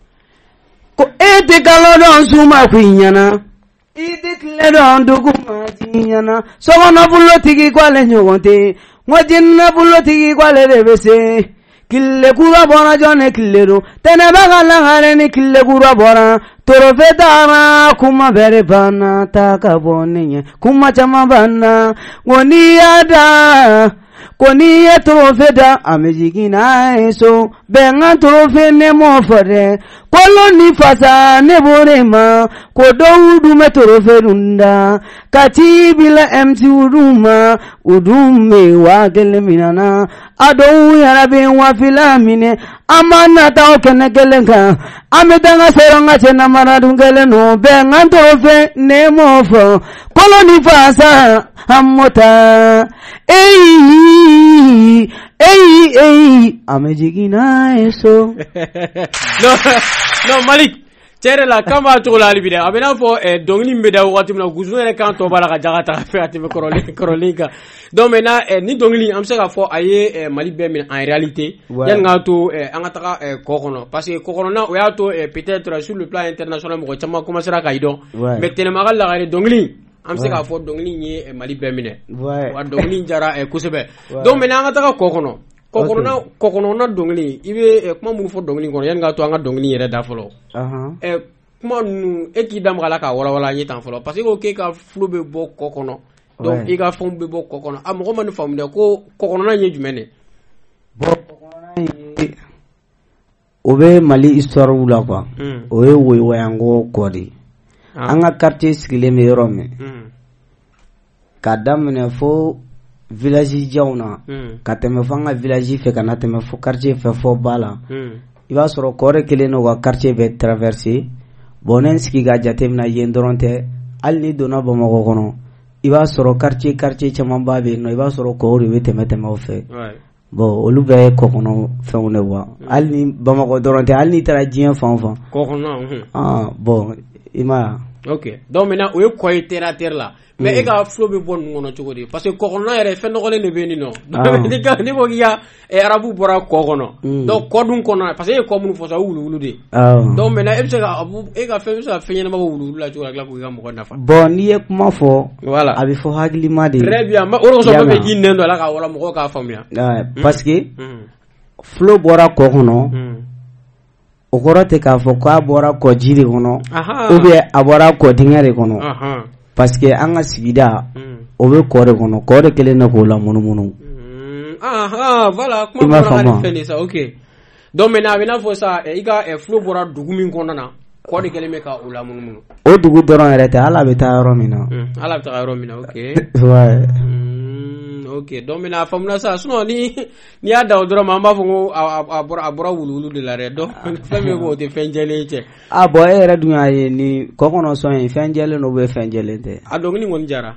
ko e tɛ kalo dɔn su ma kun i ɲɛna i tɛ tile dɔn dugu ma ci ɲɛna sokɔnɔ bulotigi k'ale ɲɔgɔn tɛ. Mwajina bulotigi kwale rebese kille kura bora jone kille do Tɛnɛmaga Lagare ni kille kura bora torofe dara kuma bere bana taka bonenye kuma chama bana woni yada koni ye torofe da amejigina eso benga torofe ne mofore koloni fasa ne borema ko dawudu me torofe runda kati bila emti uduma udume wa geleminana ado yarabe wa filamine amana ta okene gelenga amedanga seranga chena maradu geleno benga torofe ne mofo koloni fasa amota ei ei ei amejigina eso. no no Malik cɛrɛ la kama cogo la hali bi dɛ a bɛ n'a fɔ dɔnkili min bɛ da wagati min na Guzno yɛrɛ kan tɔ b'a la ka jaga ta fɛ a tɛmɛ kɔrɔlen kɔrɔlen kan donc maintenant ni dɔnkili an bɛ se k'a fɔ a ye Mali bɛɛ minɛ en réalité yanni k'a to an ka taga kɔ kɔnɔ parce que kɔ kɔnɔna o y'a to peut-être sur le plan international mɔgɔ caman commencera ka i dɔn mais tɛnɛma ka lagare dɔnkili an bɛ se k'a fɔ dɔnkili in ye Mali bɛɛ minɛ wa dɔnkili in diyara kosɛbɛ donc maintenant an ka taga kɔ kɔnɔ kɔ kɔnɔna kɔ kɔnɔna dɔnkili i bɛ kuma minnu fɔ dɔnkili kɔnɔ yanni k'a to an ka dɔnkili yɛrɛ da fɔlɔ kuma ninnu e k'i da maga la k'a walawala an ye tan fɔlɔ parce que ko k'e ka fulo bɛ bɔ kɔ kɔnɔ donc i ka fɛnw bɛ bɔ kɔ kɔnɔ a mɔgɔ ma nin faamu dɛ ko kɔ kɔnɔna in ye jumɛn de bon kɔ kɔnɔna in ye o bɛ Mali histoire la quoi o ye woyowayanko kɔ de an ka quartier sigilen bɛ yɔrɔ min ka daminɛ fo village janw na ka tɛmɛ fo an ka village fɛ ka na tɛmɛ fo quartier fɛ fɔ ba la i b'a sɔrɔ kɔɔri kelen n'o ka quartier bɛ traverser bon ne sigi ka jateminɛ yen dɔrɔn tɛ hali ni donna Bamakɔ kɔnɔ i b'a sɔrɔ quartier quartier caman ba bɛ yen nɔ i b'a sɔrɔ kɔɔw de bɛ tɛmɛ tɛmɛ o fɛ bon olu bɛɛ ye kɔ kɔnɔ fɛnw de wa hali ni Bamakɔ dɔrɔn tɛ hali n'i taara diɲɛ fan o fan kɔ kɔnɔ ah bon i ma ok donc maintenant o ye kɔ ye terre à terre la mais e ka flow bɛ bɔ ninnu kɔnɔ cogo di parce que kɔ kɔnɔna yɛrɛ fɛn nɔgɔlen de bɛ yen nɔ ni ko k'i ka arabu bɔra kɔ kɔnɔ donc kɔ dun kɔnɔ parce que e ye kɔ minnu fɔ sa o wuluwulu de donc maintenant e bɛ se ka e ka fɛn bɛ se ka fɛn ɲɛnama bɔ wuluwulu la cogo la tila k'o ka mɔgɔ nafa bon n'i ye kuma fɔ voilà a bɛ fɔ hakilima de très bien o de kosɔn bɛ k'i nɛn dɔ la k'a wala mɔgɔw k'a faamuya parce que flow bɔra kɔ kɔnɔ o kɔrɔ tɛ k'a fɔ k'a bɔra kɔ ji de kɔnɔ ou bien a bɔra kɔ dingɛ de kɔnɔ parce que an ka sigida o bɛ kɔ de kɔnɔ kɔ de kelen de k'o la munumunu voilà kuma bɔra ka fɛn de sa ok donc maintenant a bɛ n'a fɔ sa i ka flow bɔra dugu min kɔnɔna na kɔ de kelen bɛ ka o la munumunu o dugu dɔrɔn yɛrɛ tɛ hali a bɛ taa yɔrɔ min na hali a bɛ taa yɔrɔ min na ok ouais ok donc maintenant a faamuna sa sinon ni ni y'a da o dɔrɔn ma an b'a fɔ ko a bɔra a bɔra wuluwulu de la dɛ donc fɛn min b'o tɛ fɛn jɛlen cɛ ah bon e yɛrɛ dun y'a ye ni kɔ kɔnɔ sɔn in fɛn jɛlen do ou fɛn jɛlen tɛ a dɔnkili kɔni jara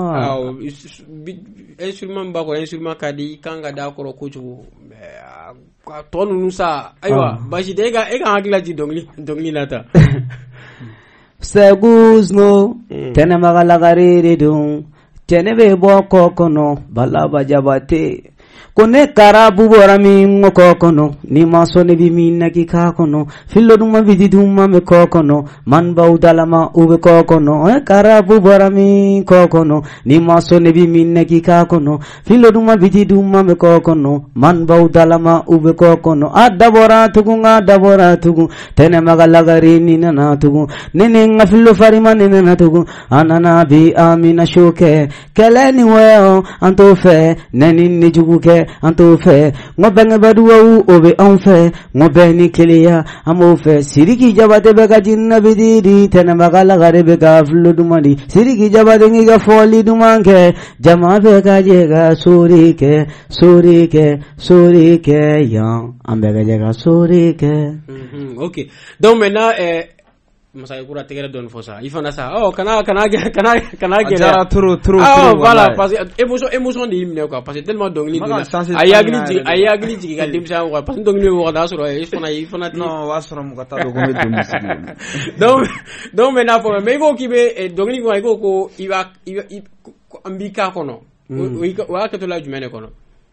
instrument b'a kɔrɔ instrument ka di i kan ka da kɔrɔ kojugu a tɔ ninnu sa ayiwa basi tɛ e ka e ka hakili lajigi dɔnkili dɔnkili la ta c'est Guzno tɛnɛmaga lagare de don tɛnɛ bɛ bɔ kɔ kɔnɔ balaba jabate ko ne karabu bɔra min kɔ kɔnɔ ni ma sɔn ne bɛ min na k'i k'a kɔnɔ filo duma biti duma bɛ kɔ kɔnɔ manbaw dalama u bɛ kɔ kɔnɔ e karabu bɔra min kɔ kɔnɔ ni ma sɔn ne bɛ min na k'i k'a kɔnɔ filo duma biti duma bɛ kɔ kɔnɔ manbaw dalama u bɛ kɔ kɔnɔ a dabɔra tugun a dabɔra tugun tɛnɛmaga lagare ni nana tugun ne ni n ka filo farima ni nana tugun a nana bi a mina so kɛ kɛlɛ ni wɛrɛ an t'o fɛ ne ni ni jugu kɛ an t'o fɛ ngo bɛnkɛba duwawu o bɛ anw fɛ ngo bɛɛ ni keleya an b'o fɛ Siriki Jabate bɛ ka jinɛ bɛ di di tɛnɛmaga lagare bɛ ka filo duman di Siriki Jabate nk'i ka fɔli duman kɛ jama bɛ ka jɛ ka sori kɛ sori kɛ sori kɛ yan an bɛɛ ka jɛ ka sori kɛ ok donc maintenant Masa Kura tɛgɛrɛ dɔɔni fɔ sa i fana sa oh kana kana kana kana gɛlɛya jara trop trop ah voilà parce que émotion émotion de y'i minɛ quoi parce que tellement dɔnkili donna a yagili jigi a yagili jigi ka denmisɛnya quoi parce que dɔnkili bɛ wagati sɔrɔ i fana i fana non o b'a sɔrɔ mɔgɔ t'a dɔn ko n bɛ dɔnkili sigi donc donc maintenant fɔ mais i ko k'i bɛ dɔnkili kɔnɔ i ko ko i b'a i an b'i k'a kɔnɔ o y'a kɛtɔ la jumɛn de kɔnɔ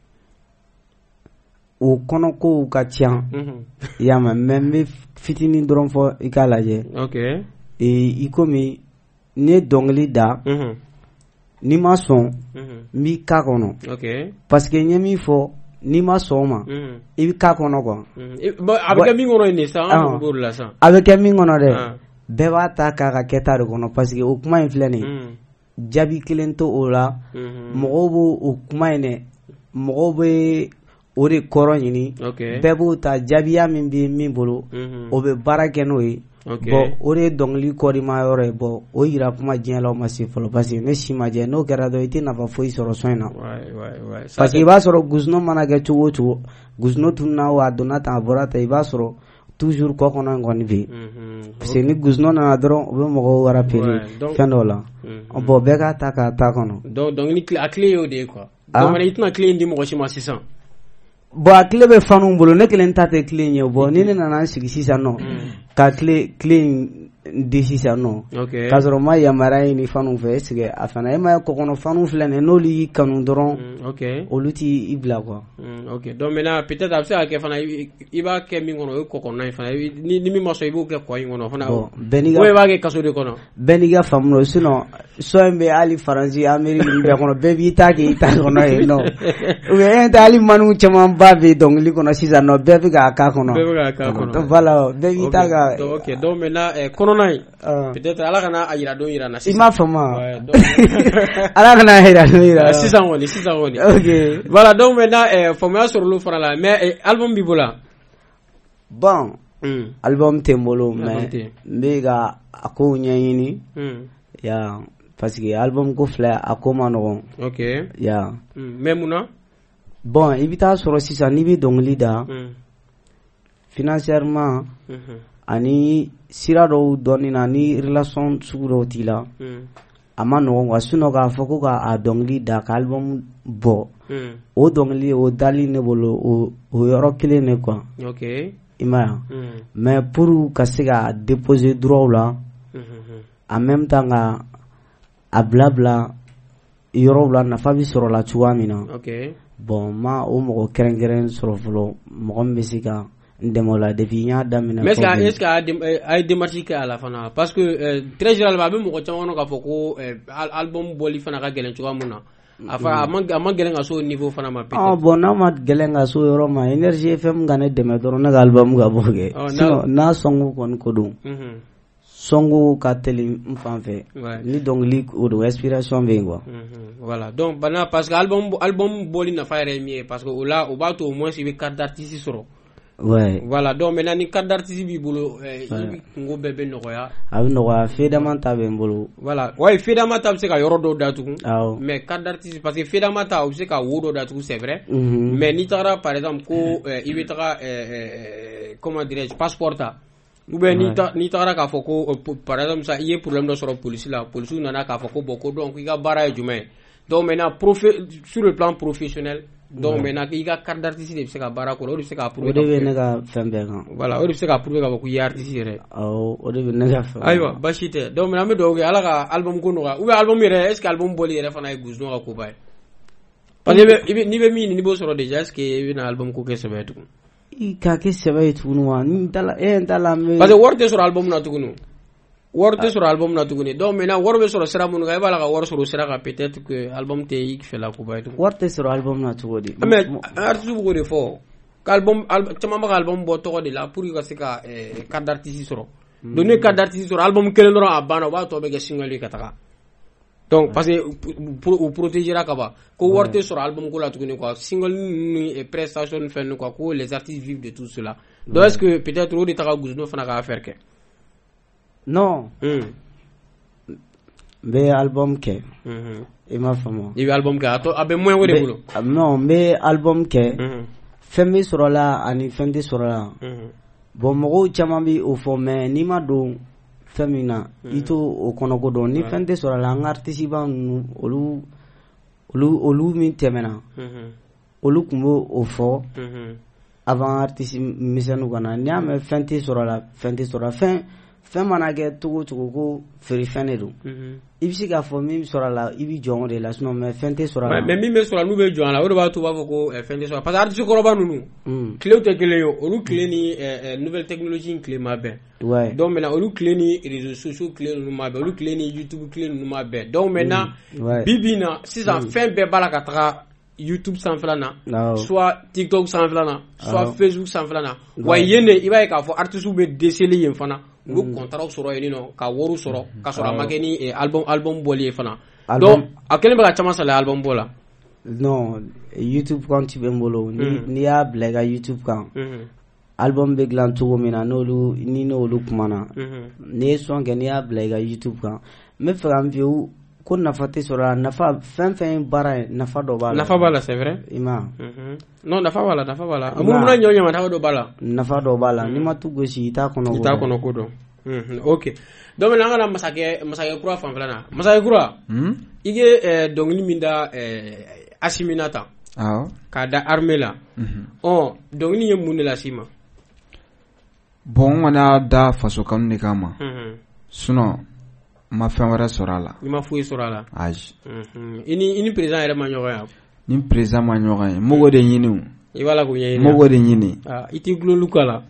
o kɔnɔ kow ka ca y'a mɛn mɛ n bɛ fitinin dɔrɔn fɔ i k'a lajɛ ok i komi n'i ye dɔnkili da n'i ma sɔn n b'i k'a kɔnɔ ok parce que n ye min fɔ n'i ma sɔn o ma i bɛ k'a kɔnɔ quoi a bɛ kɛ min kɔnɔ nin sisan an b'o de la sisan a bɛ kɛ min kɔnɔ dɛ bɛɛ b'a ta k'a ka kɛta de kɔnɔ parce que o kuma in filɛ nin ye jaabi kelen to o la mɔgɔw b'o o kuma in dɛ mɔgɔw bɛ o de kɔrɔ ɲini bɛɛ b'o ta jaabiya min bɛ min bolo o bɛ baara kɛ n'o ye bɔn o de ye dɔnkili kɔrima yɔrɔ ye bɔn o yira kuma diɲɛ la o ma se fɔlɔ parce que ne si ma jɛ n'o kɛra dɔn i tɛ nafa foyi sɔrɔ sɔn in na parce que i b'a sɔrɔ Guzno mana kɛ cogo o cogo Guzno tununa o a donna tan a bɔra tan i b'a sɔrɔ toujours kɔ kɔnɔ in kɔni bɛ yen parce que ni Guzno nana dɔrɔn o bɛ mɔgɔw warapere fɛn dɔw la bɔn bɛɛ k'a ta k'a ta kɔnɔ donc dɔnkili a clé y'o de ye quoi donc i tɛna clé in di mɔgɔ si ma sisan bon a clé bɛ fanu bolo ne kelen ta tɛ clé ye bon ni ne nana sigi sisan nɔ ka clé clé di sisan nɔ k'a sɔrɔ ma yamaruya ɲini fanu fɛ est ce que a fana e ma ye kɔkɔnɔ fanu filɛ nin ye n'olu y'i kanu dɔrɔn olu t'i i bila quoi. ok donc maintenant peut-être a bɛ se ka kɛ fana i b'a kɛ min kɔnɔ o ye kɔkɔnɔ ye fana ni ni min ma sɔn i b'o kɛ kɔ in kɔnɔ fana o i b'a kɛ kaso de kɔnɔ. bɛɛ n'i ka faamu don sinon so in bɛ hali faransi amérique ninnu bɛɛ kɔnɔ bɛɛ b'i ta kɛ i ta kɔnɔ yen nɔ ou bien e tɛ hali manu caman ba bɛ dɔnkili kɔnɔ sisan nɔ bɛɛ bɛ k'a k'a kɔnɔ. bɛɛ bɛ k'a k'a kɔnɔ. voilà bɛɛ b'i ta ka. ok donc maintenant kɔnɔna in peut-être ala kana a yira don yira na sisan. i m'a faamu ala kana a yira don yira. sisan kɔni sisan kɔni. ok voilà donc maintenant faamuya sɔrɔ olu fana la mais album b'i bolo. bon album tɛ n bolo mais n bɛ ka a kow ɲɛɲini. ya parce que album ko filɛ a ko ma nɔgɔn. ok ya mais mun na. bon i bɛ taa sɔrɔ sisan n'i bɛ dɔnkili da financièrement ani sira dɔw dɔnni na ni relation sugu dɔw t'i la a ma nɔgɔn quoi sinon k'a fɔ ko k'a dɔnkili da ka album bɔ o dɔnkili o dali ne bolo o o yɔrɔ kelen ne quoi. ok i ma ye mais pour ka se ka déposer droit la en même temps ka a bila bila yɔrɔw la nafa bɛ sɔrɔ la cogoya min na. ok bon ma o mɔgɔ kɛrɛnkɛrɛn sɔrɔ fɔlɔ mɔgɔ min bɛ se ka n dɛmɛ o la depuis n y'a daminɛ. mais est ce que est ce que a ye démarche kɛ a la fana parce que très généralement a bɛ mɔgɔ caman kɔnɔ k'a fɔ ko album bɔli fana ka gɛlɛn cogoya min na. a fa a ma a ma gɛlɛn ka so niveau fana ma peut-être. ah bon n'a ma gɛlɛn ka so yɔrɔ ma Énergie F M ka ne dɛmɛ dɔrɔn ne ka album ka bɔ kɛ. sinon n'a sɔngo kɔni ko don. sɔngo ka teli n fan fɛ. ni dɔnkili o don inspiration bɛ yen quoi. voilà donc bana parce que album album bɔli nafa yɛrɛ ye min ye parce que o la o b'a to au moins i bɛ carte d'artiste sɔrɔ. ouais voilà donc maintenant ni carte d'artiste b'i bolo i bɛ kungo bɛɛ bɛ nɔgɔya. a bɛ nɔgɔya Fedama ta bɛ n bolo. voilà ouais Fedama ta bɛ se ka yɔrɔ dɔw datugu. awɔ mais carte d'artiste parce que Fedama ta o bɛ se ka wo dɔ datugu c'est vrai. mais n'i tagara par exemple ko i bɛ taga comment dirais-je passeport ta. ou bien n'i tagara k'a fɔ ko par exemple sa i ye problème dɔ sɔrɔ polisi la polisiw nana k'a fɔ ko bon ko donc i ka baara ye jumɛn ye donc maintenant sur le plan professionnel. donc maintenant i ka carte d'artiste de bɛ se ka baara kɔrɔ o de bɛ se ka prouver. o de bɛ ne ka fɛn bɛɛ kan. voilà o de bɛ se ka prouver k'a fɔ ko i ye artiste yɛrɛ. awɔ o de bɛ ne ka fɛn. ayiwa basi tɛ donc maintenant an bɛ dugawu kɛ ala ka album ko nɔgɔya ou bien album yɛrɛ est ce que album bɔli yɛrɛ fana ye Gouznou ka koba ye. parce que n'i bɛ min ɲini n'i b'o sɔrɔ déjà est ce que i bɛna album ko kɛ sɛbɛ ye tugun. i ka kɛ sɛbɛ ye tuguni wa n tala e n tala mɛ. parce que wari tɛ sɔrɔ album na tuguni wari tɛ sɔrɔ album na tuguni donc maintenant wari bɛ sɔrɔ sira minnu kan i b'a la ka wari sɔrɔ sira kan peut être que album tɛ i fɛla koba ye tugun. wari tɛ sɔrɔ album na cogo di. mais artiste b'o de fɔ k'album caman bɛ ka album bɔ tɔgɔ de la pour que ka se ka carte d'artiste sɔrɔ donc ne carte d'artiste sɔrɔ album kelen dɔrɔn a banna o b'a tɔ bɛ kɛ single ye ka taga. donc parce que o protégera ka ban ko wari tɛ sɔrɔ album ko la tuguni quoi single ni prestation ni fɛn quoi ko les artistes vivent de tout cela. donc est ce que peut être o de taga Gouznou fana ka affaire kɛ. non n bɛ album kɛ. i m'a faamu. i bɛ album kɛ a tɔ a bɛ moyen o de bolo. non n bɛ album kɛ fɛn bɛ sɔrɔ la ani fɛn tɛ sɔrɔ la. bon mɔgɔw caman bɛ o fɔ mais n'i ma don fɛn min na i t'o o kɔnɔko dɔn ni fɛn tɛ sɔrɔ la an ka artiste ba ninnu olu olu olu min tɛmɛna olu tun b'o o fɔ avant artiste misɛnninw ka na n'i y'a mɛn fɛn tɛ sɔrɔ la fɛn tɛ sɔrɔ la fɛn fɛn mana kɛ cogo o cogo ko feere fɛn de don i bɛ se k'a fɔ min bɛ sɔrɔ a la i bɛ jɔn o de la sinon mais fɛn tɛ sɔrɔ a la. mais min bɛ sɔrɔ a n'u bɛ jɔn a la o de b'a to u b'a fɔ ko fɛn tɛ sɔrɔ parce que artiste kɔrɔba ninnu tilew tɛ kelen ye olu tile ni nouvelle technologie in tile ma bɛn. ouais donc maintenant olu tile ni réseaux sociaux tile ninnu ma bɛn olu tile ni YouTube tile ninnu ma bɛn donc maintenant bi bi in na sisan fɛn bɛɛ b'a la ka taga YouTube sanfɛla na soit TikTok sanfɛla na soit Facebook sanfɛla na wa yen de i b'a ye k'a fɔ artistes bɛ déceler yen fana. u bɛ contrat sɔrɔ yen nɔ ka wariw sɔrɔ ka sɔrɔ a ma kɛ ni album album bɔli ye fana. donc a kelen bɛ ka caman sala album bɔ la. non YouTube compte bɛ n bolo n'i y'a bila i ka YouTube kan album bɛ dilan cogo min na n'olu ni n'olu kumana n'i ye son kɛ n'i y'a bila i ka YouTube kan n bɛ fɛ ka n f'i ye ko nafa tɛ sɔrɔ la nafa fɛn fɛn ye baara ye nafa dɔ b'a la. nafa b'a la c'est vrai. i ma. non nafa b'a la nafa b'a la. a munumunu ɲɔ ɲama nafa dɔ b'a la. nafa dɔ b'a la n'i ma tu gosi i t'a kɔnɔ ko dɔn. i t'a kɔnɔ ko dɔn. ok donc maintenant an kana masakɛ masakɛ kura fanfɛla na masakɛ kura. i ye dɔnkili min da Asiminata awɔ k'a da armée la ɔ dɔnkili ye mun de las'i ma bon n kɔni y'a da faso kanu de kama sinon ma fɛn wɛrɛ sɔrɔ a la i ma foyi sɔrɔ a la ayi i ni i ni président yɛrɛ ma ɲɔgɔn ya ni président ma ɲɔgɔn ye m'o de ɲini o i b'a la k'o ɲɛɲini m'o de ɲini i t'i gulon Luka la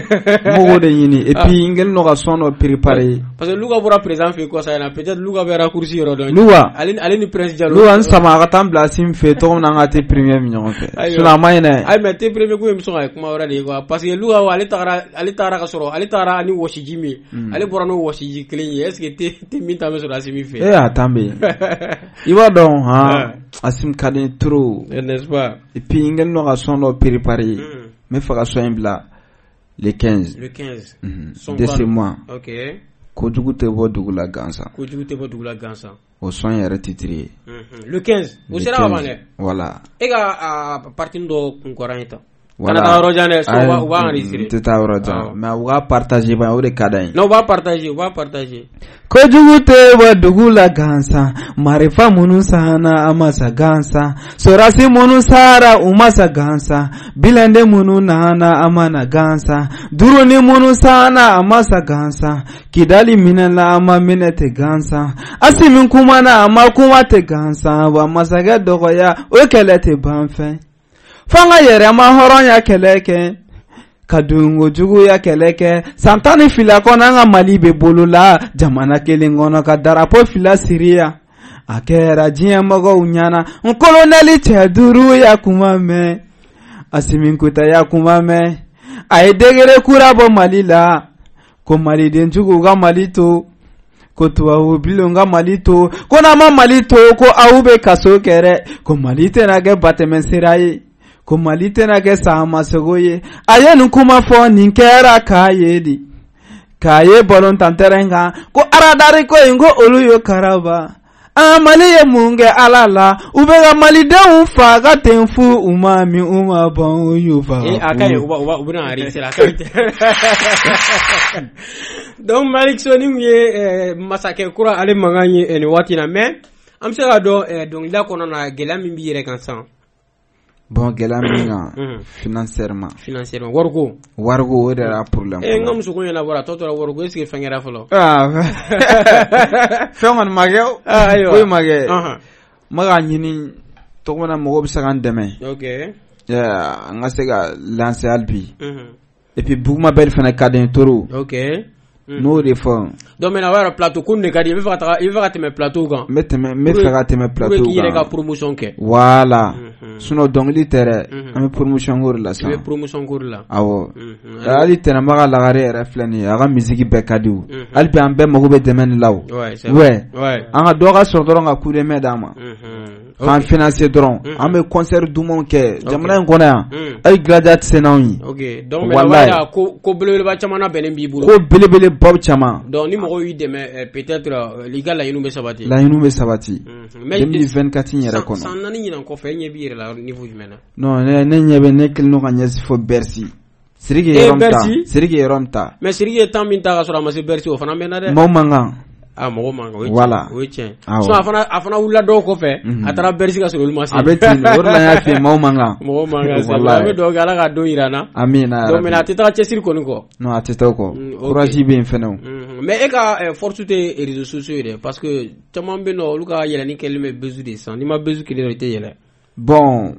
m'o de ɲini et puis n kɛlen don ka sɔn dɔ préparer parce que Luka bɔra président fɛ yen kɔsa in na peut-être Luka bɛ raccourci yɔrɔ dɔn Luka ale ale ni prince Jalo Luka n sama a ka taa n bila Sim fɛ tɔgɔ min na an ka te premier min ɲɔgɔn fɛ sinon a ma ɲinɛ ayi mais te premier ko in bɛ sɔn ka kuma wɛrɛ de ye quoi parce que Luka ale tagara ale tagara ka sɔrɔ ale tagara ni wɔsiji min ale bɔra n'o wɔsiji kelen ye est ce que te te min ta bɛ sɔrɔ Asimi fɛ eh a tan bɛ yen i b'a dɔn han Asim ka di trop n'est-ce pas et puis n kɛlen don ka sɔn dɔ préparer n bɛ fɛ ka sɔn in bila le quinze le quinze de ce mois ok kojugu tɛ bɔ dugu la gansan kojugu tɛ bɔ dugu la gansan o sɔn yɛrɛ titre ye le quinze o sera ka ban dɛ voilà e ka parti dɔ kun kɔrɔ ye tan kana taa yɔrɔ jan dɛ so u b'a enregistrer n tɛ taa yɔrɔ jan mais u b'a partager ban o de ka d'an ye non u b'a partager u b'a partager kojugu tɛ bɔ dugu la gansan marifa minnu sanna a ma sa gansan sorasi minnu sara u ma sa gansan bilende minnu nana a ma na gansan duruni minnu sanna a ma sa gansan kidali minɛla a ma minɛ tɛ gansan Asimi kumana a ma kuma tɛ gansan wa masakɛ dɔgɔya o kɛlɛ tɛ ban fɛn fanga yɛrɛ ma hɔrɔnya kɛlɛ kɛ ka dungo juguya kɛlɛ kɛ san tan ni fila kɔnɔ an ka Mali bɛ bolo la jamana kelen kɔnɔ ka darapo fila siriya a kɛra diɲɛ mɔgɔw ɲana n kolonɛli cɛ duuru ya kuma mɛn Asimi Goita ya kuma mɛn a ye degere kura bɔ Mali la ko malidenjugu ka Mali to ko tubabu bilenw ka Mali to ko n'an ma Mali to ko aw bɛ kaso kɛrɛ ko Mali tɛna kɛ batɛmɛsira ye ko Mali tɛna kɛ sanmasogo ye a ye nin kuma fɔ nin kɛra k'a ye de k'a ye balontan terrain kan ko aradari ko in ko olu ye karaba an Mali ye mun kɛ Ala la u bɛ ka malidenw fa ka ten fu u ma min u ma ban u y'u faga eh a ka ye u bɛna enregistrer a ka donc Malick So ni mun ye masakɛ kura ale mankan ye nin waati na mais an bɛ se ka dɔn dɔnkilida kɔnɔ na gɛlɛya min b'i yɛrɛ kan sisan bon gɛlɛya min kan financièrement financièrement wariko wariko o de y'a problème eh n ka muso ko ɲɛna bɔra tɔ tora wariko est ce que fɛn kɛra fɔlɔ fɛn kɔni ma kɛ foyi ma kɛ n bɛ k'a ɲini tɔgɔ min na mɔgɔw bɛ se ka n dɛmɛ ok an ka se ka lancer hali bi et puis Bugumabel fana ka di n ye trop ok n'o de fɔ donc maintenant a yɛrɛ plateau ko nin de ka di i bɛ fɛ ka taga i bɛ fɛ ka tɛmɛ plateau kan n bɛ tɛmɛ n bɛ fɛ ka tɛmɛ plateau kan pour que k'i yɛrɛ ka promotion kɛ voilà sinon dɔnkili tɛ dɛ an bɛ promotion ko de la sisan i bɛ promotion ko de la awɔ hali tɛnɛnba ka lagare yɛrɛ filɛ nin ye a ka musique bɛɛ ka di o hali bi an bɛɛ mago bɛ dɛmɛ nin la o ouais an ka dɔ ka sɔrɔ dɔrɔn ka coup de main d'a ma k'an financer dɔrɔn an bɛ concert dumanw kɛ jamana in kɔnɔ yan hali gladiateur tɛ se n'anw ye ok donc maintenant ko ko belebeleba caman bɛnnen b'i bolo ko belebele baw caman donc ni mɔgɔw y'i dɛmɛ peut-être i ka laɲiniw bɛ sabati laɲiniw bɛ sabati deux mille vingt-quatre in yɛrɛ kɔnɔ san naani ɲinan kɔfɛ e ɲɛ b'i yɛrɛ la niveau jumɛn na non ne ne ɲɛ bɛ ne kelen don ka ɲɛsin fo Bercy Sidiki ye yɔrɔ min ta Sidiki ye yɔrɔ min ta mais Sidiki ye temps min ta ka sɔrɔ a ma se Bercy o fana mɛnna dɛ maaw man kan ah mɔgɔ man kan voilà o ye tiɲɛ so a fana a fana wulila dɔw kɔfɛ a taara Bercy ka sɔrɔ olu ma se a bɛ ten o de la n y'a f'i ye maaw man kan mɔgɔ man kan c'est vrai a bɛ dugawu kɛ Ala ka don yira an na amina donc maintenant a tɛ taga cɛsiri kɔni kɔ non a tɛ taa o kɔ courage bɛ yen fɛnɛ o mais e ka force tɛ réseaux sociaux ye dɛ parce que caman bɛ yen nɔ olu ka yɛlɛnni kɛlen bɛ bezu de san n'i ma bezu kelen dɔrɔn i tɛ yɛlɛ bon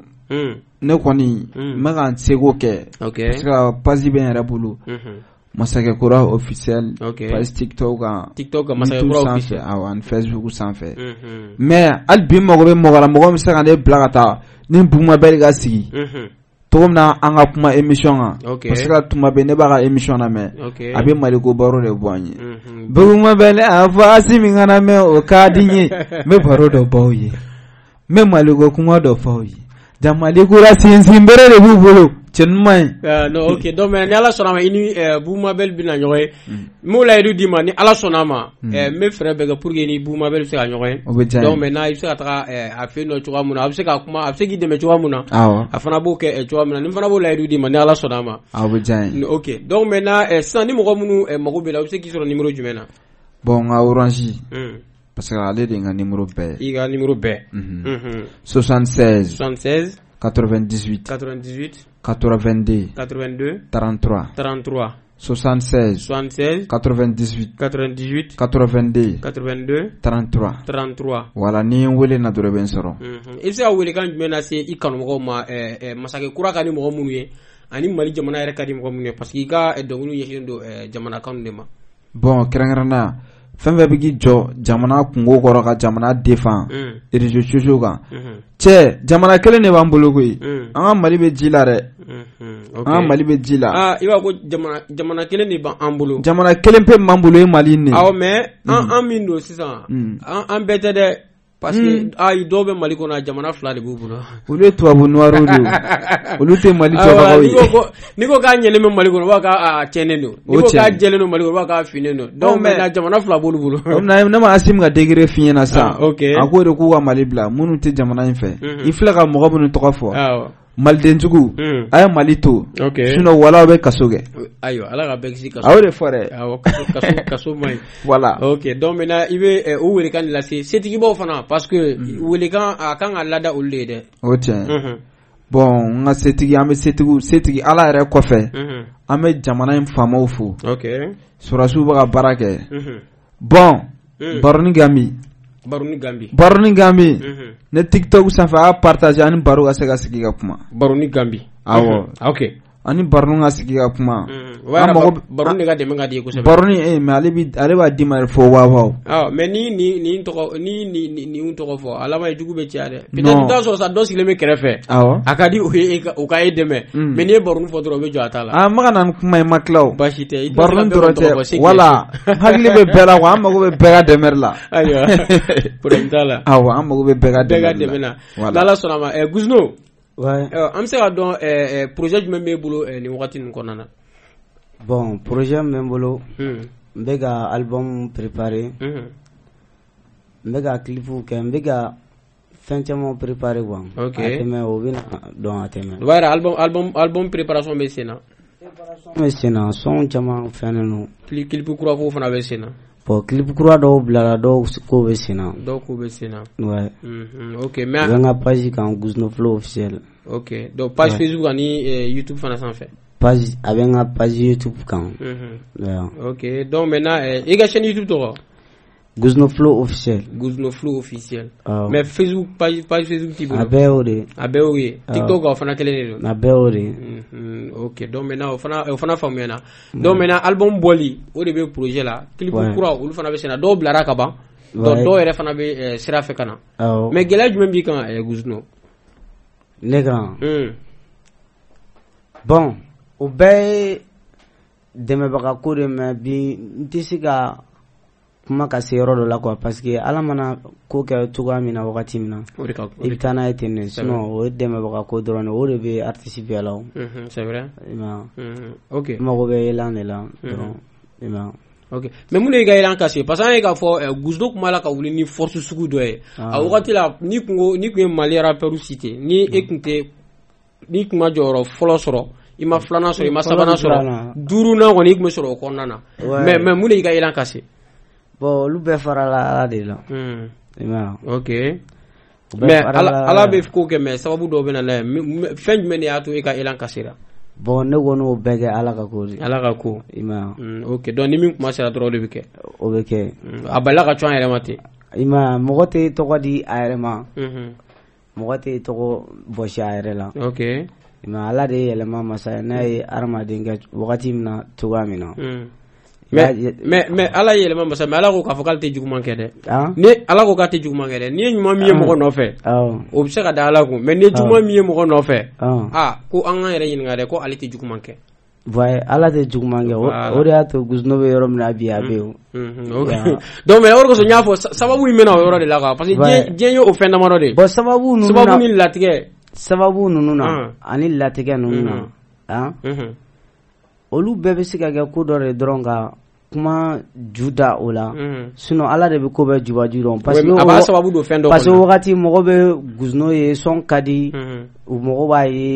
ne kɔni n bɛ ka n seko kɛ parce que page bɛ n yɛrɛ bolo Masakɛ Kura officiel page TikTok kan TikTok kan Masakɛ Kura officiel awɔ ani Facebook sanfɛ mais hali bi mɔgɔ bɛ mɔgɔ la mɔgɔ bɛ se ka ne bila ka taa ni Bugumabel ka sigi cogo min na an ka kuma émission kan parce que tuma bɛ ne b'a ka émission lamɛn a bɛ Maliko baro de bɔ an ye Bugumabel a fɔ Asimi kana mɛn o ka di n ye n bɛ baro dɔ b'aw ye n bɛ Maliko kuma dɔ f'aw ye Jamali Kura sinsin bere de b'u bolo cɛ ɲuman ye non ok donc mais ni Ala sɔnna a ma i ni Bugumabel bɛna ɲɔgɔn ye n b'o layidu d'i ma ni Ala sɔnna a ma n bɛ fɛɛrɛ bɛɛ kɛ pour que ni Bugumabel bɛ se ka ɲɔgɔn ye o bɛ diya n ye donc maintenant i bɛ se ka taga a fɛ yen nɔ cogoya min na a bɛ se ka kuma a bɛ se k'i dɛmɛ cogoya min na a fana b'o kɛ cogoya min na ni fana b'o layidu d'i ma ni Ala sɔnna a ma o bɛ diya n ye ok donc maintenant sisan ni mɔgɔ minnu mago bɛ la u bɛ se k'i sɔrɔ numéro jumɛn na bon n ka Orange parce que ale de ye n ka numéro bɛɛ i ka numéro bɛɛ soixante-seize soixante-seize quatre-vingt-dix-huit quatre-vingt-dix-huit quatre-vingt-deux quatre-vingt-deux trente-trois trente-trois soixante-seize soixante-seize quatre-vingt-dix-huit quatre-vingt-dix-huit quatre-vingt-deux quatre-vingt-deux trente-trois trente-trois. Voilà, ni n wele na dɔrɔn bɛ n sɔrɔ. I bɛ se ka welekan jumɛn lase i kanumɔgɔw ma masakɛ kura ka di mɔgɔ minnu ye ani Mali jamana yɛrɛ ka di mɔgɔ minnu ye parce que i ka dɔnkiliw ɲɛsinnen don jamana kanu de ma. Bon, kɛrɛnkɛrɛnnenya fɛn fɛn bɛ k'i jɔ jamana kungo kɔrɔ ka jamana défend réseaux sociaux kan. Cɛ jamana kelen de b'an bolo koyi. An ka Mali bɛ ji la dɛ. An ka Mali bɛ ji la. Ah, i b'a ko jamana jamana kelen de b'an bolo. Jamana kelen pe m'an bolo ye Mali in de. Awɔ, mais an an min don sisan an an bɛɛ tɛ dɛ. Parce que ayi dɔw bɛ Mali kɔnɔ jamana fila de b'u bolo. Olu ye tubabu noirew de ye. Olu tɛ Mali jɔbagaw ye. N'i ko k'a ɲɛlen bɛ Mali kɔnɔ u b'a k'a tiɲɛnen don. N'i ko k'a jɛlen don Mali kɔnɔ u b'a k'a finnen don. Donc maintenant jamana fila b'olu bolo. Ne ma Asim ka degré f'i ɲɛna sisan. A ko de k'u ka Mali bila minnu tɛ jamana in fɛ. I filɛ ka mɔgɔ minnu tɔgɔ fɔ. Malidenjugu a ye Mali to. Sinon wala bɛ kaso kɛ. Ayiwa Ala ka bɛɛ kisi kaso. A y'o de fɔ dɛ. Awɔ kaso kaso man ɲi. Voilà. Ok donc maintenant i bɛ o welekan de lase setigibaw fana parce que welekan a kan ka lada olu de ye dɛ. O tiɲɛ. Bon n ka setigi an bɛ setigi setigi Ala yɛrɛ kɔfɛ an bɛ jamana in faamaw fo. Ok. Surasiw bɛ ka baara kɛ. Bon Baroni Gambi. Baroni Gambi. Baroni Gambi. Ne TikTok sanfɛ a y'a partager ani baro ka se ka sigi ka kuma. Baroni Gambi. Awɔ. Ok. Ani Baroni ka sigi ka kuma. Baroni de ka dɛmɛ ka di ye kosɛbɛ. Baroni eh mais ale bi ale b'a di ma fo wa wa. Ah mais ni ni ni tɔgɔ ni ni ni un tɔgɔ fɔ ala ma jugu bɛ caya dɛ. Peut-être t'a sɔrɔ sa dɔ sigilen bɛ kɛrɛfɛ. Awɔ. A ka di o ye o ka e dɛmɛ. Mais ni ye Baroni fɔ dɔrɔn o bɛ jɔ a ta la. Ah ma ka na kuma in ma kilaw. Baasi tɛ. Baroni dɔrɔn tɛ. Wala. Hakili bɛ bɛɛ la wa an mago bɛ bɛɛ ka dɛmɛ la. Ayiwa. Problème t'a la. Awɔ an mago bɛ bɛɛ ka dɛmɛ la. N'Ala sɔnna ma ɛ Guzno. Ouais. An bɛ se ka dɔn projet jumɛn b'e bolo nin wagati ninnu kɔnɔna na. Bon projet min bɛ n bolo n bɛ ka album préparer n bɛ ka clipw kɛ n bɛ ka fɛn caman préparer quoi. Ok. A tɛmɛ o bɛ na dɔn a tɛmɛ. O b'a yira album album album préparation bɛ sen na. Préparation bɛ sen na son caman fɛnnen don. clip kura ko fana bɛ sen na. Bon clip kura dɔw bilala dɔw ko bɛ sen na. Dɔw ko bɛ sen na. Ouais. Ok mais. N bɛ n ka page kan Guzno Flow officiel. Ok donc page Facebook ani YouTube fana sanfɛ. Page a bɛ n ka page YouTube kan. Ok donc maintenant i ka chaîne YouTube tɔgɔ. Guzno Flow officiel. Guzno Flow officiel. Mais Facebook page page Facebook t'i bolo. A bɛɛ y'o de. A bɛɛ y'o ye. TikTok o fana kelen de don. A bɛɛ y'o de. Ok donc maintenant o fana o fana faamuyana. Donc maintenant album bɔli o de bɛ projet la. Clip kura olu fana bɛ sen na dɔw bilara ka ban. Donc dɔw yɛrɛ fana bɛ sira fɛ ka na. Mais gɛlɛya jumɛn b'i kan Guzno? Ne kan. Bon o bɛɛ ye dɛmɛbaga ko de mais bi n tɛ se ka kuma ka se yɔrɔ dɔ la quoi parce que Ala mana ko kɛ cogoya min na wagati min na i bɛ taa n'a ye ten de sinon o ye dɛmɛbaga ko dɔrɔn de o de bɛ artiste bɛɛ la o. C'est vrai. Ok. N mago bɛ yelan de la dɔrɔn. Ok mais mun de y'i ka yelan kase parce que an ye k'a fɔ Guzno kuma la ka wuli ni force sugu dɔ ye a wagati la ni kun ko ni kun ye Mali rappeur cité ni e kun tɛ ni kun ma jɔyɔrɔ fɔlɔ sɔrɔ i ma filanan sɔrɔ i ma sabanan sɔrɔ duurunan kɔni i kun bɛ sɔrɔ o kɔnɔna na mais mais mun de y'i ka yelan kase. Bon olu bɛɛ farala Ala de la. Ok mais Ala Ala bɛ ko kɛ mais sababu dɔw bɛ na n'a ye fɛn jumɛn de y'a to e ka yelan kasera. Bon ne ko n'o bɛɛ kɛ Ala ka ko de. Ala ka ko. I ma ok donc ni min kuma sera dɔrɔn o de bɛ kɛ. O bɛ kɛ. A balila ka cun a yɛrɛ ma ten. I ma mɔgɔ tɛ tɔgɔ di a yɛrɛ ma. Mɔgɔ tɛ tɔgɔ bɔsi a yɛrɛ la. Ok. I ma Ala de ye yɛlɛma masa ye n'a ye hadamaden kɛ wagati min na cogoya min na. mais mais mais Ala ye yɛlɛma masa mais Ala ko k'a fɔ k'ale tɛ juguman kɛ dɛ. Ni Ala ko k'a tɛ juguman kɛ dɛ n'i ye ɲuman min ye mɔgɔ nɔfɛ o bɛ se ka da Ala kun mais ni ye juguman min ye mɔgɔ nɔfɛ ah ko an k'an yɛrɛ ɲininka dɛ ko ale tɛ juguman kɛ. Voyez Ala tɛ juguman kɛ o de y'a to Guzno bɛ yɔrɔ min na bi a bɛ yen. Donc mais o de kosɔn n y'a fɔ sababu in bɛna o yɔrɔ de la quoi parce que diɲɛ diɲɛ ye o fɛn damadɔ de ye. Bon sababu ninnu na sababu ni latigɛ. Sababu ninnu na ani latigɛ ninnu na ah olu bɛɛ bɛ se ka kɛ ko dɔ de dɔrɔn ka kuma ju da o la sinon Ala de bɛ ko bɛɛ jubaju dɔn parce que a b'a sababu don fɛn dɔ kɔnɔ parce que wagati mɔgɔ bɛ Guzno ye son ka di u mɔgɔ b'a ye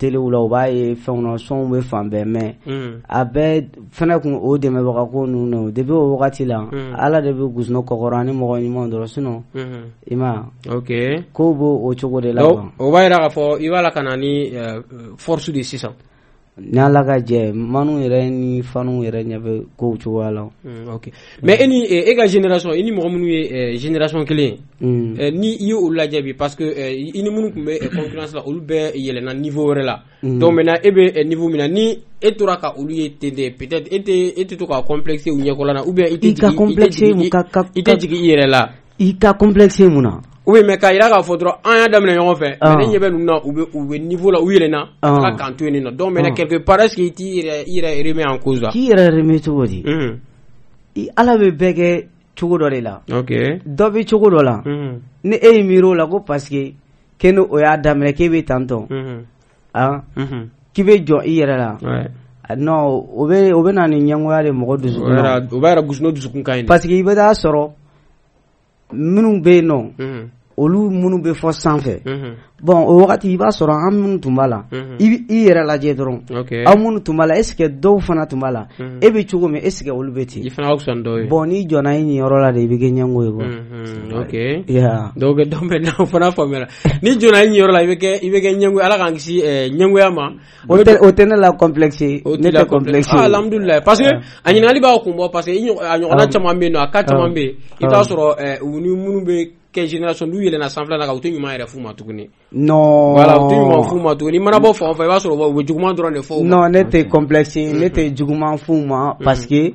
télé ou la o b'a ye fɛnw na sɔnw bɛ fan bɛɛ mais a bɛɛ fɛnɛ kun o dɛmɛbaga ko ninnu na depuis o wagati la ala de bɛ gusno kɔkɔrɔ ani mɔgɔ ɲuman dɔrɔn sinon i ma ok ko b'o o cogo de la o b'a yira k'a fɔ i b'a la ka na ni force de sisan ni ala ka jɛ manu yɛrɛ ni fanu yɛrɛ ɲɛ bɛ kow cogoya la ok mais e ni e ka génération i ni mɔgɔ minnu ye génération kelen ni i ye olu lajɛ bi parce que i ni minnu tun bɛ concurrence la olu bɛɛ yɛlɛnna niveau wɛrɛ la donc maintenant e bɛ niveau min na ni e tora ka olu ye ten de peut-être e tɛ e tɛ to ka complexer u ɲɛkɔla na ou bien i tɛ jigin i tɛ jigin i yɛrɛ la i ka complexer mun na oui mais k'a yira k'a fɔ dɔrɔn an y'a daminɛ ɲɔgɔn fɛ mais ne ɲɛ bɛ ninnu na u bɛ u bɛ niveau la u yɛlɛnna ka kan to yen nɔ donc maintenant quelque part est-ce que i t'i yɛrɛ i yɛrɛ remet en cause la k'i yɛrɛ remet cogo di i ala bɛ bɛɛ kɛ cogo dɔ de la ok dɔ bɛ cogo dɔ la ni e y'i miiri o la ko parce que k'e ni o y'a daminɛ k'e bɛ tan tɔ ah k'i bɛ jɔ i yɛrɛ la non o bɛ o bɛ na ni ɲɛngoya de mɔgɔ dusukun na o b'a yɛrɛ gusno dusukun ka ɲi parce que i bɛ taa sɔrɔ minnu bɛ yen nɔ olu minnu bɛ fɔ sanfɛ bon o wagati i b'a sɔrɔ an minnu tun b'a la i yɛrɛ lajɛ dɔrɔn aw minnu tun b'a la est-ce que dɔw fana tun b'a la e bɛ cogo min est-ce que olu bɛ ten i fana ka fisa ni dɔw ye bon n'i jɔnna i nin yɔrɔ la de i bɛ kɛ ɲɛngo ye quoi ok dɔw bɛ dɔw bɛ n'aw fana faamuyara n'i jɔnna i nin yɔrɔ la i bɛ kɛ i bɛ kɛ ɲɛngo ye ala k'an kisi ɲɛngoya ma o tɛ o tɛ ne la complexe ne tɛ complexe ah alhamdulilayi parce que a ɲininkali b'aw kun bɔ parce que a ɲɔgɔnna caman bɛ yen nɔ a ka caman bɛ yen i t'a sɔrɔ u ni minnu bɛ quelle génération d'où il est na sanfla na ka uto nyuma yɛrɛ fu ma tuguni non voilà uto nyuma fu ma tuguni mana bɔ fa fa i b'a sɔrɔ u bɛ juguman dɔrɔn de fɔ non ne tɛ complexe ne tɛ juguman fu ma parce que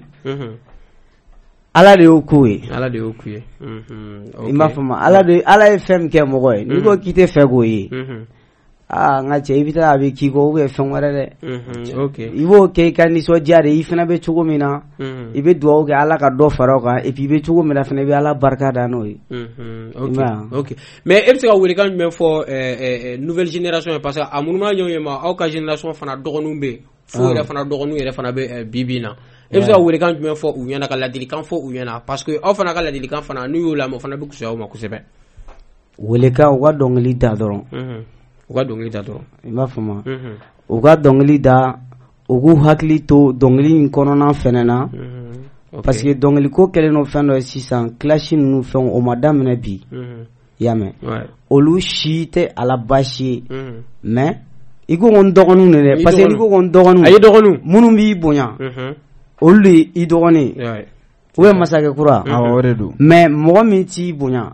ala de y'o k'u ye ala de y'o k'u ye i m'a faamu ala de ala ye fɛn min kɛ mɔgɔ ye n'i ko k'i tɛ fɛ k'o ye ah n ka cɛ i bɛ taa a bɛ k'i kɔ ou bien fɛn wɛrɛ dɛ i b'o kɛ i ka nisɔndiya de i fana bɛ cogo min na i bɛ dugawu kɛ ala ka dɔ fara o kan et puis i bɛ cogo min na fana i bɛ ala barika da n'o ye ok mais e bɛ se ka welekan jumɛn fɔ nouvelle génération ye parce que a munumuna ɲɔgɔn ye ma aw ka génération fana dɔgɔninw bɛ yen fo yɛrɛ fana dɔgɔninw yɛrɛ fana bɛ bi bi in na e bɛ se ka welekan jumɛn fɔ u ɲɛna ka ladilikan fɔ u ɲɛna parce que aw fana ka ladilikan fana n'u y'o lamɛn o fana bɛ kusaya u ma kosɛbɛ welekan u ka dɔnkili da dɔrɔn u ka dɔnkili da dɔrɔn i b'a faamu u ka dɔnkili da u k'u hakili to dɔnkili in kɔnɔna fɛnɛ na parce que dɔnkili ko kɛlen no fɛn dɔ ye sisan classe ninnu fɛnw o ma daminɛ bi i y'a mɛn olu si tɛ ala baasi ye mais i ko ko n dɔgɔninw de dɛ parce que n'i ko ko n dɔgɔninw a ye dɔgɔninw minnu b'i bonya olu de i dɔgɔnin ou bien masakɛ kura awɔ o de don mais mɔgɔ min t'i bonya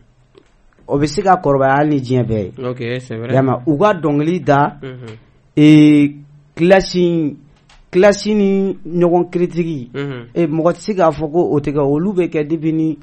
o bɛ se ka kɔrɔbaya hali ni diɲɛ bɛɛ ye ok c'est vrai yama u ka dɔnkili da ee classe classe ni ɲɔgɔn critique ee mɔgɔ tɛ se k'a fɔ ko o tɛ kɛ olu bɛ kɛ depuis ni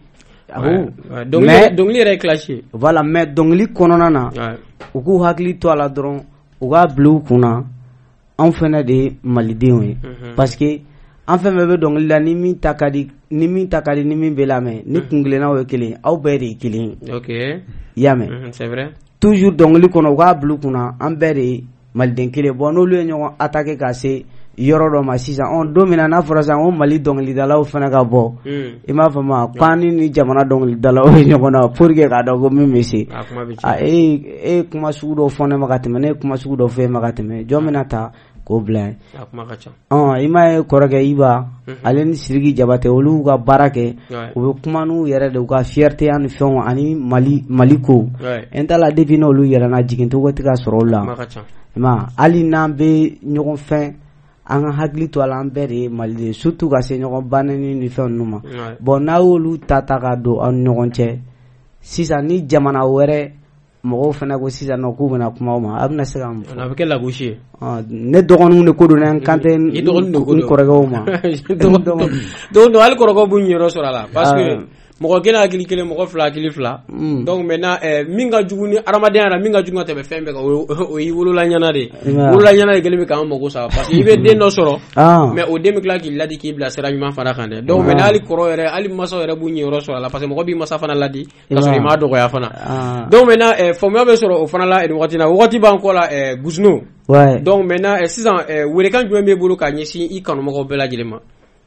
mais dɔnkili yɛrɛ ye classe ye voilà mais dɔnkili kɔnɔna na u k'u hakili to a la dɔrɔn u k'a bila u kunna anw fɛnɛ de ye malidenw ye parce que an fɛn fɛn bɛ dɔnkili la ni min ta ka di ni min ta ka di ni min bɛ lamɛn ni kungilennaw ye kelen aw bɛɛ de ye kelen ye ok i y'a mɛn c'est vrai toujours dɔnkili kɔnɔ u k'a bila u kunna an bɛɛ de ye maliden kelen bon n'olu ye ɲɔgɔn attaquer ka se yɔrɔ dɔ ma sisan ɔn don min na n'a fɔra sisan ko mali dɔnkilidalaw fana ka bɔ i m'a faamu k'an ni jamana dɔnkilidalaw ye ɲɔgɔn na pour que k'a dɔn ko min bɛ se e ye kuma sugu dɔ fɔ ne ma ka tɛmɛ ne ye kuma sugu dɔ fɔ e ma ka tɛmɛ jɔn bɛna ta k'o bila yen ɔn i m'a ye kɔrɔkɛ Iba ale ni Sidiki Jabate olu ka baara kɛ u bɛ kuma n'u yɛrɛ de u ka fierté ani fɛnw ani mali mali ko n t'a la depuis n'olu yɛlɛnna jigintogo tɛ ka sɔrɔ olu la i m'a hali n'an bɛ ɲɔgɔn fɛn an ka hakili to a la an bɛɛ de ye mali de ye surtout ka se ɲɔgɔn banni ni fɛn ninnu ma bon n'a y'olu ta ta ka don aw ni ɲɔgɔn cɛ sisan ni jamana wɛrɛ mɔgɔw fana ko sisan nɔ k'u bɛna kuma o ma a bɛna se ka mun fɔ a bɛ kɛ lagosi ye ne dɔgɔninw de ko don ne kan tɛ n kɔrɔkɛw ma dɔgɔninw hali kɔrɔkɛw b'u ɲɛyɔrɔ sɔrɔ a la parce que mɔgɔ kelen hakili kelen mɔgɔ fila hakili fila donc maintenant min ka jugu ni adamadenya la min ka jugu ka tɛmɛ fɛn bɛɛ kan o y'i wolola ɲana de wolola ɲana de kelen bɛ k'an mago sa parce que i bɛ den dɔ sɔrɔ mais o den bɛ tila k'i ladi k'i bila sira ɲuman fana kan dɛ donc maintenant hali kɔrɔ yɛrɛ hali masaw yɛrɛ b'u ɲɛyɔrɔ sɔrɔ a la parce que mɔgɔ b'i masa fana ladi ka sɔrɔ i m'a dɔgɔya fana donc maintenant faamuya bɛ sɔrɔ o fana la nin wagati na wagati b'an kɔ la Gusno donc maintenant sisan welekan jumɛn b'e bolo ka ɲɛsin i kanumɔgɔw bɛɛ lajɛlen ma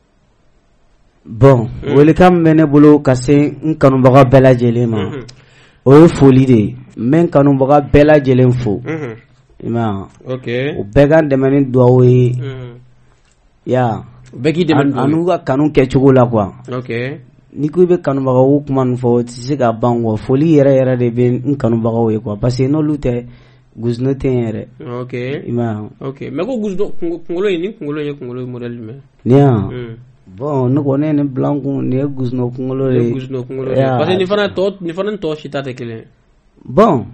bon welekan min bɛ ne bolo ka se n kanubaga bɛɛ lajɛlen ma o ye foli de ye n bɛ n kanubaga bɛɛ lajɛlen fo ima okay o bɛɛ ka dɛmɛ ni duwawu ye ya bɛɛ k'i dɛmɛ anu ka kanu kɛcogo la quoi okay ni ko i bɛ kanubagaw kuma ninnu fɔ o tɛ se ka ban quoi foli yɛrɛ yɛrɛ de bɛ n kanubagaw ye quoi parce que n'olu tɛ Guzno tɛ n yɛrɛ okay ima okay mais ko Guzno kunkolo ye ni kunkolo ye kunkolo modèle jumɛn ni yan bon ne kɔni ye nin bila n kun nin ye Guzno kunkolo de ye Guzno kunkolo de parce que nin fana tɔ nin fana tɔ si ta tɛ kelen ye bon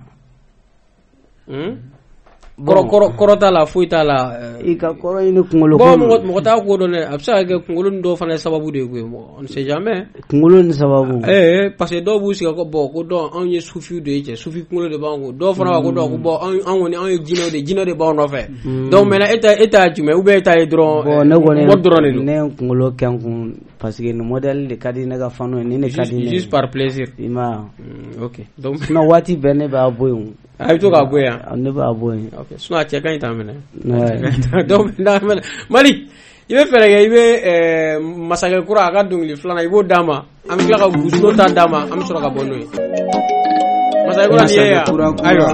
kɔrɔ kɔrɔ kɔrɔ t'a la foyi t'a la i ka kɔrɔ ɲini kunkolo bon mɔgɔ mɔgɔ t'a ko dɔn dɛ a bɛ se ka kɛ kunkolo ni dɔw fana ye sababu de ye koyi on ne sait jamais kunkolo ni sababu eh parce que dɔw b'u sigi ko bon ko dɔn anw ye sufiw de ye cɛ sufi kunkolo de b'an ko dɔw fana b'a ko dɔn ko bon anw kɔni anw ye jinɛw de jinɛw de b'anw nɔfɛ donc maintenant e ta e ta jumɛn ou bien e ta ye dɔrɔn bon ne kɔni mɔgɔ dɔrɔn de don ne ye kunkolo kɛ n kun parce que nin modèle de ka di ne ka fanu ye ni ne ka di ne juste par plaisir i ma ok donc sinon waati bɛɛ ne b'a bɔ yen a bɛ to k'a bɔ yan ne b'a bɔ yen ok sinon a cɛ ka ɲi t'an minɛ donc Mali i bɛ fɛɛrɛ kɛ i bɛ masakɛ kura a ka dɔnkili filanan i b'o d'a ma an bɛ tila ka Guzno ta d'a ma an bɛ sɔrɔ ka bɔ n'o ye masakɛ kura ni ye yan ayiwa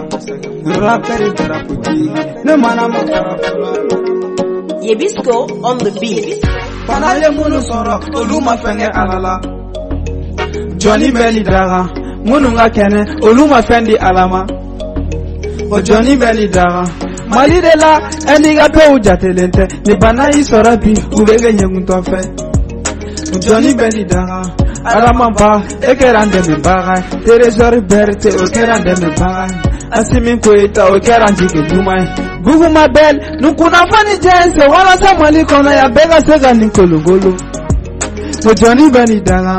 Yebisco on the beat. Fana ye munu sɔrɔ olu ma fɛn kɛ Ala la jɔnni bɛ ni daga minnu ka kɛnɛ olu ma fɛn di Ala ma o jɔnni bɛ ni daga Mali de la handicapés jatelen tɛ ni bana y'i sɔrɔ bi u bɛ kɛ ɲɛkuntɔ fɛ o jɔnni bɛ ni daga Adama ba e kɛra n dɛmɛbaga ye Trésor Berté o kɛra n dɛmɛbaga ye Assimi Goïta o kɛra n jigi duman ye Guguma Bel nin kunnafoni jɛnsɛn walasa Mali kɔnɔ yan bɛɛ ka se ka nin kolokolo o jɔnni bɛ ni daga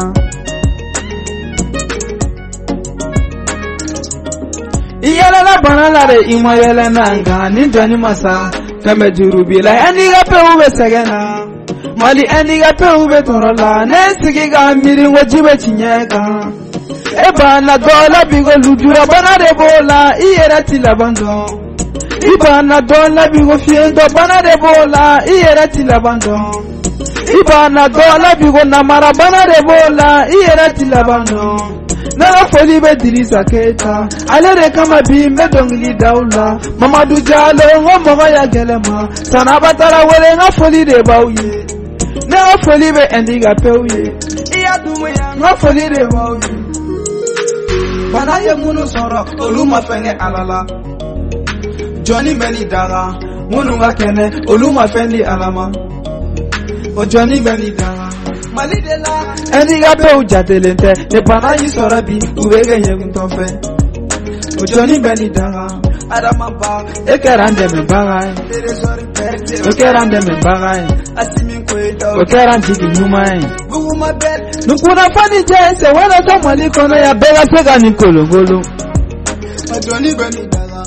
I yɛlɛla bana la de i ma yɛlɛ n'an kan ni jɔnni ma sa fɛn bɛ juru b'i la handicapés bɛ sɛgɛn na Mali handicapés bɛ tɔɔrɔ la ne sigi ka miiri ko ji bɛ tiɲɛ kan e banna dɔ la bi ko lujura bana de b'o la i yɛrɛ ti laban dɔn I banna dɔ la bi ko fiɲɛtɔ bana de b'o la i yɛrɛ ti laban dɔn I banna dɔ la bi ko namara bana de b'o la i yɛrɛ ti laban dɔn ne ka foli bɛ Dirisa Keita ale de kama bi n bɛ dɔnkili da u la Mamadu Jalo n ko mɔgɔ ya gɛlɛma Sanaba Tarawele n ka foli de b'aw ye ne ka foli bɛ handicapés ye I y'a Dumuya n ka foli de b'aw ye bana ye minnu sɔrɔ olu ma fɛn kɛ Ala la jɔnni bɛ ni daga minnu ka kɛnɛ olu ma fɛn di Ala ma o jɔnni bɛ ni daga Mali de la handicapés jatelen tɛ ni bana y'i sɔrɔ bi u bɛ kɛ ɲɛkuntɔ fɛ o jɔnni bɛ ni daga Adama ba e kɛra n dɛmɛbaga ye Trésor Berté o kɛra n dɛmɛbaga ye Assimi Goïta o kɛra n jigi ɲuman ye Guguma Bel nin kunnafoni jɛnsɛn walasa Mali kɔnɔ yan bɛɛ ka se ka nin kolokolo o jɔnni bɛ ni daga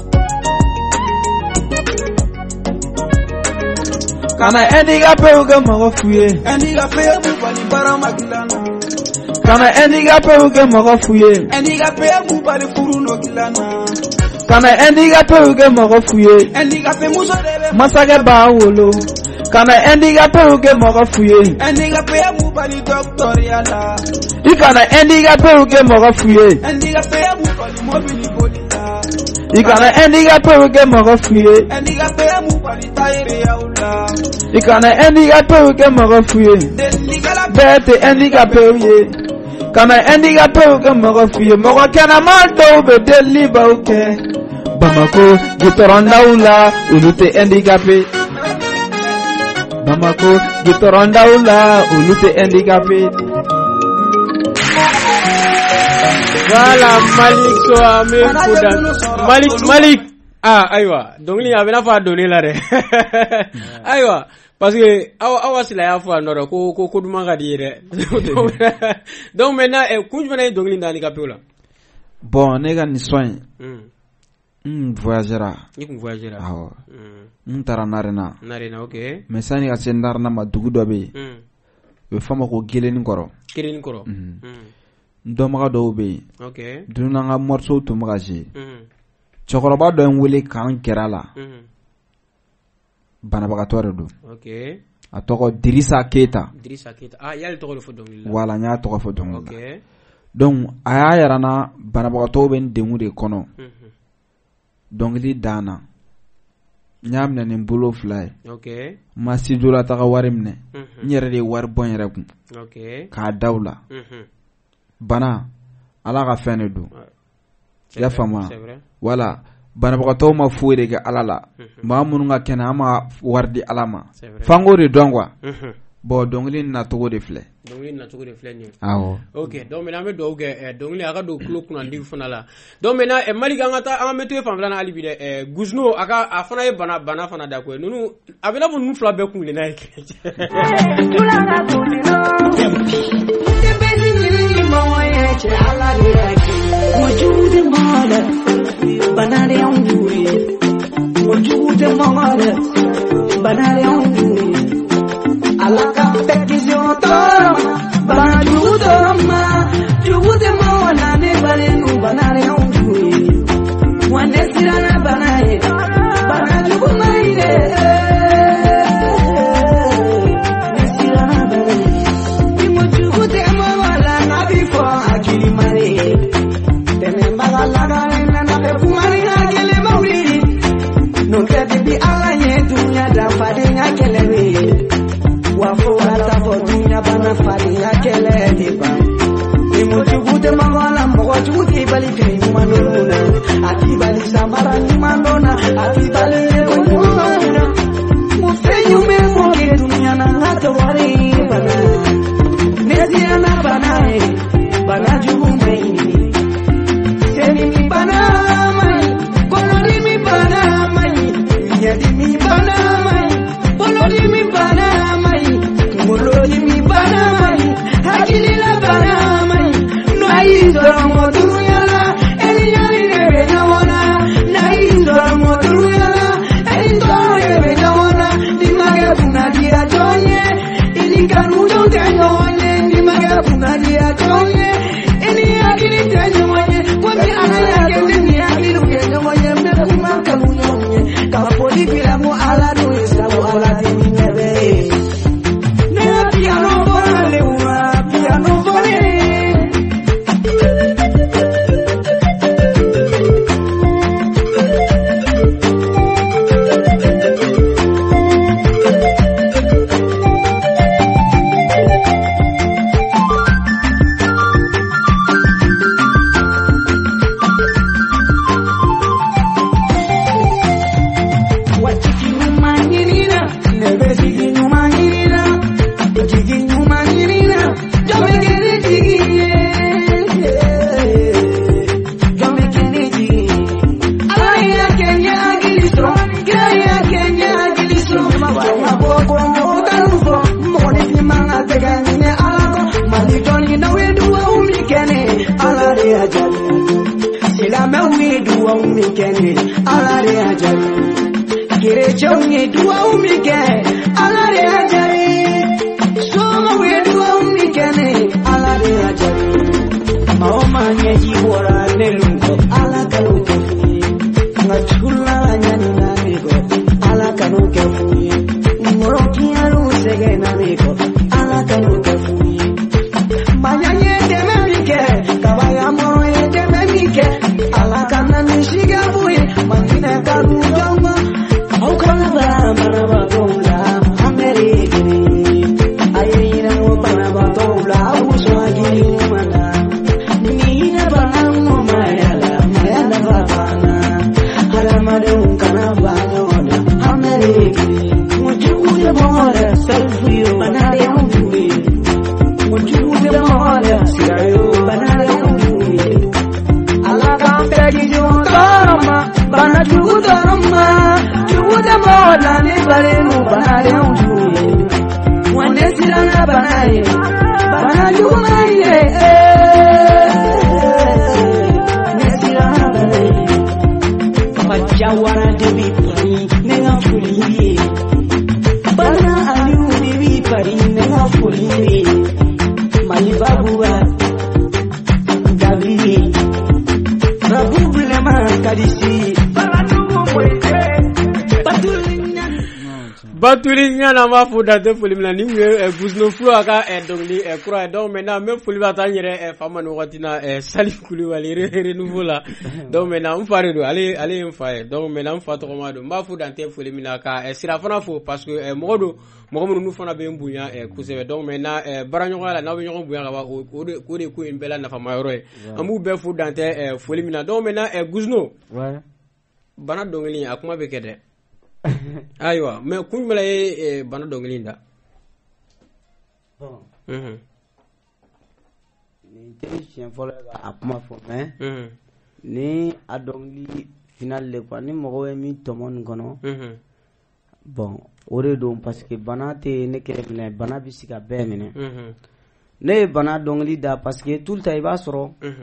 kana handicapés kɛ mɔgɔ fu ye handicapés b'u bali baara ma dilan na kana handicapés kɛ mɔgɔ fu ye handicapés b'u bali furu n'o dilan na kana handicapés kɛ mɔgɔ fu ye handicapés muso de bɛ masakɛ b'a wolo kana handicapés kɛ mɔgɔ fu ye handicapés b'u bali dɔgɔtɔrɔya la I kana handicapés kɛ mɔgɔ fu ye handicapés b'u bali mobili boli la I kana handicapés kɛ mɔgɔ fu ye handicapés b'u bali tailleur la I kana handicapés kɛ mɔgɔ fu ye bɛɛ tɛ handicapés ye kana handicapés kɛ mɔgɔ fu ye mɔgɔ kɛnɛma dɔw bɛ delilibaw kɛ Bamako gitɔrɔndaw la olu tɛ handicapés Bamako gitɔrɔndaw la olu tɛ handicapés voilà Malik so ame kuda Malik Malik ah ayiwa dɔnkili a bɛ n'a fɔ a donni la dɛ ayiwa parce que aw aw sila y'a fɔ a nɔ dɛ ko ko ko duman ka di ye dɛ donc maintenant kun jumɛn ye dɔnkili da handicapés la bon ne ka nin sɔn in n voyagera i kun voyagera awɔ n taara Narena Narena ok mais sani ka se Narena ma dugu dɔ bɛ yen u bɛ fɔ a ma ko Gelenikɔrɔ Gelenikɔrɔ n dɔnbaga dɔw bɛ yen ok dunna n ka morceau tun bɛ ka jouer cɛkɔrɔba dɔ ye n wele k'an gɛrɛ a la banabagatɔ de don ok a tɔgɔ Dirisa Keita Dirisa Keita ah y'ale tɔgɔ de fɔ dɔnkili la voilà n y'a tɔgɔ fɔ dɔnkili la ok donc a y'a yira n na banabagatɔw bɛ n degun de kɔnɔ dɔnkili dan na nyam na nin bolo fly okay ma studio la taga wari mne nyere de war bon yere kun okay ka dawla bana ala ka fene du ya fama wala bana bakato ma fuere ga ala la ma munu nga kena ama wardi alama fango de dongwa bo dongli na togo de fle dongli na togo de fle ni awo okay donc mena me do ge dongli aga do klo kuna ndi fana la donc mena e mali ga ngata ama meto fam lana ali bi de e guzno aga afana e bana bana fana da ko nunu abena bu nu fla be kun le na e tula ga ko no de be ni mo ye che ala de ki wujude mala banare on duri wujude mala banare on duri alaka pekizo torama bana torama jude mona ne balenu banare on duri wande sirana banaye bana jubu maire sirana banaye imu jude mona na bifo akili mare teme bagala na na be kumari akele mawri no kete bi ala nye dunya da fade akele we wafo ata fo dunya bana fade akele heba imujude magala mojude bali kini manona atibali samara ni manona atibali onona mufenyu me moke dunya na ngata wari bana neziana bana e bana jume ni mi bana mai kolori mi bana mai yadi mi bana mai kolori mi bana mai kolori mi bana mai hakili la bana mai no aizo mo dunyala elinyali ne naona na aizo mo dunyala elindo ne naona dimage bunadia tonye ilikanu tonye dimage bunadia tonye eli akili tenye mwenye kwani anaya kendeni akili kenye mwenye mekuma kamunye kama poli bila mu ala do isawo ala dinebe ne piano vole wa piano vole Batuli nyana ma fu dante foli mina ni e guzno flu aka e dongli e kura donc maintenant même foli bata nyere e fama no watina e sali kuli wali re nouveau là donc maintenant on fare do allez allez on fare donc maintenant on fa to ma do ma fu dante foli mina ka e sira fana fo parce que e modo mo mo nu fana be mbunya e kusebe donc maintenant e baranyo ala na be nyon bunya ka ba ko de ko de ko en bela na fama yoro e amu be fu dante e foli mina donc maintenant e guzno ouais bana dongli akuma be kede aywa mais kun mala e bana donglinda bon mhm ni technicien folo ga akuma fo mais mhm ni adongli final le quoi ni mo mi tomon gono mhm bon ore do parce que bana te ne kele ne bana bisika be mine mhm ne bana dongli da parce que tout le temps il va soro mhm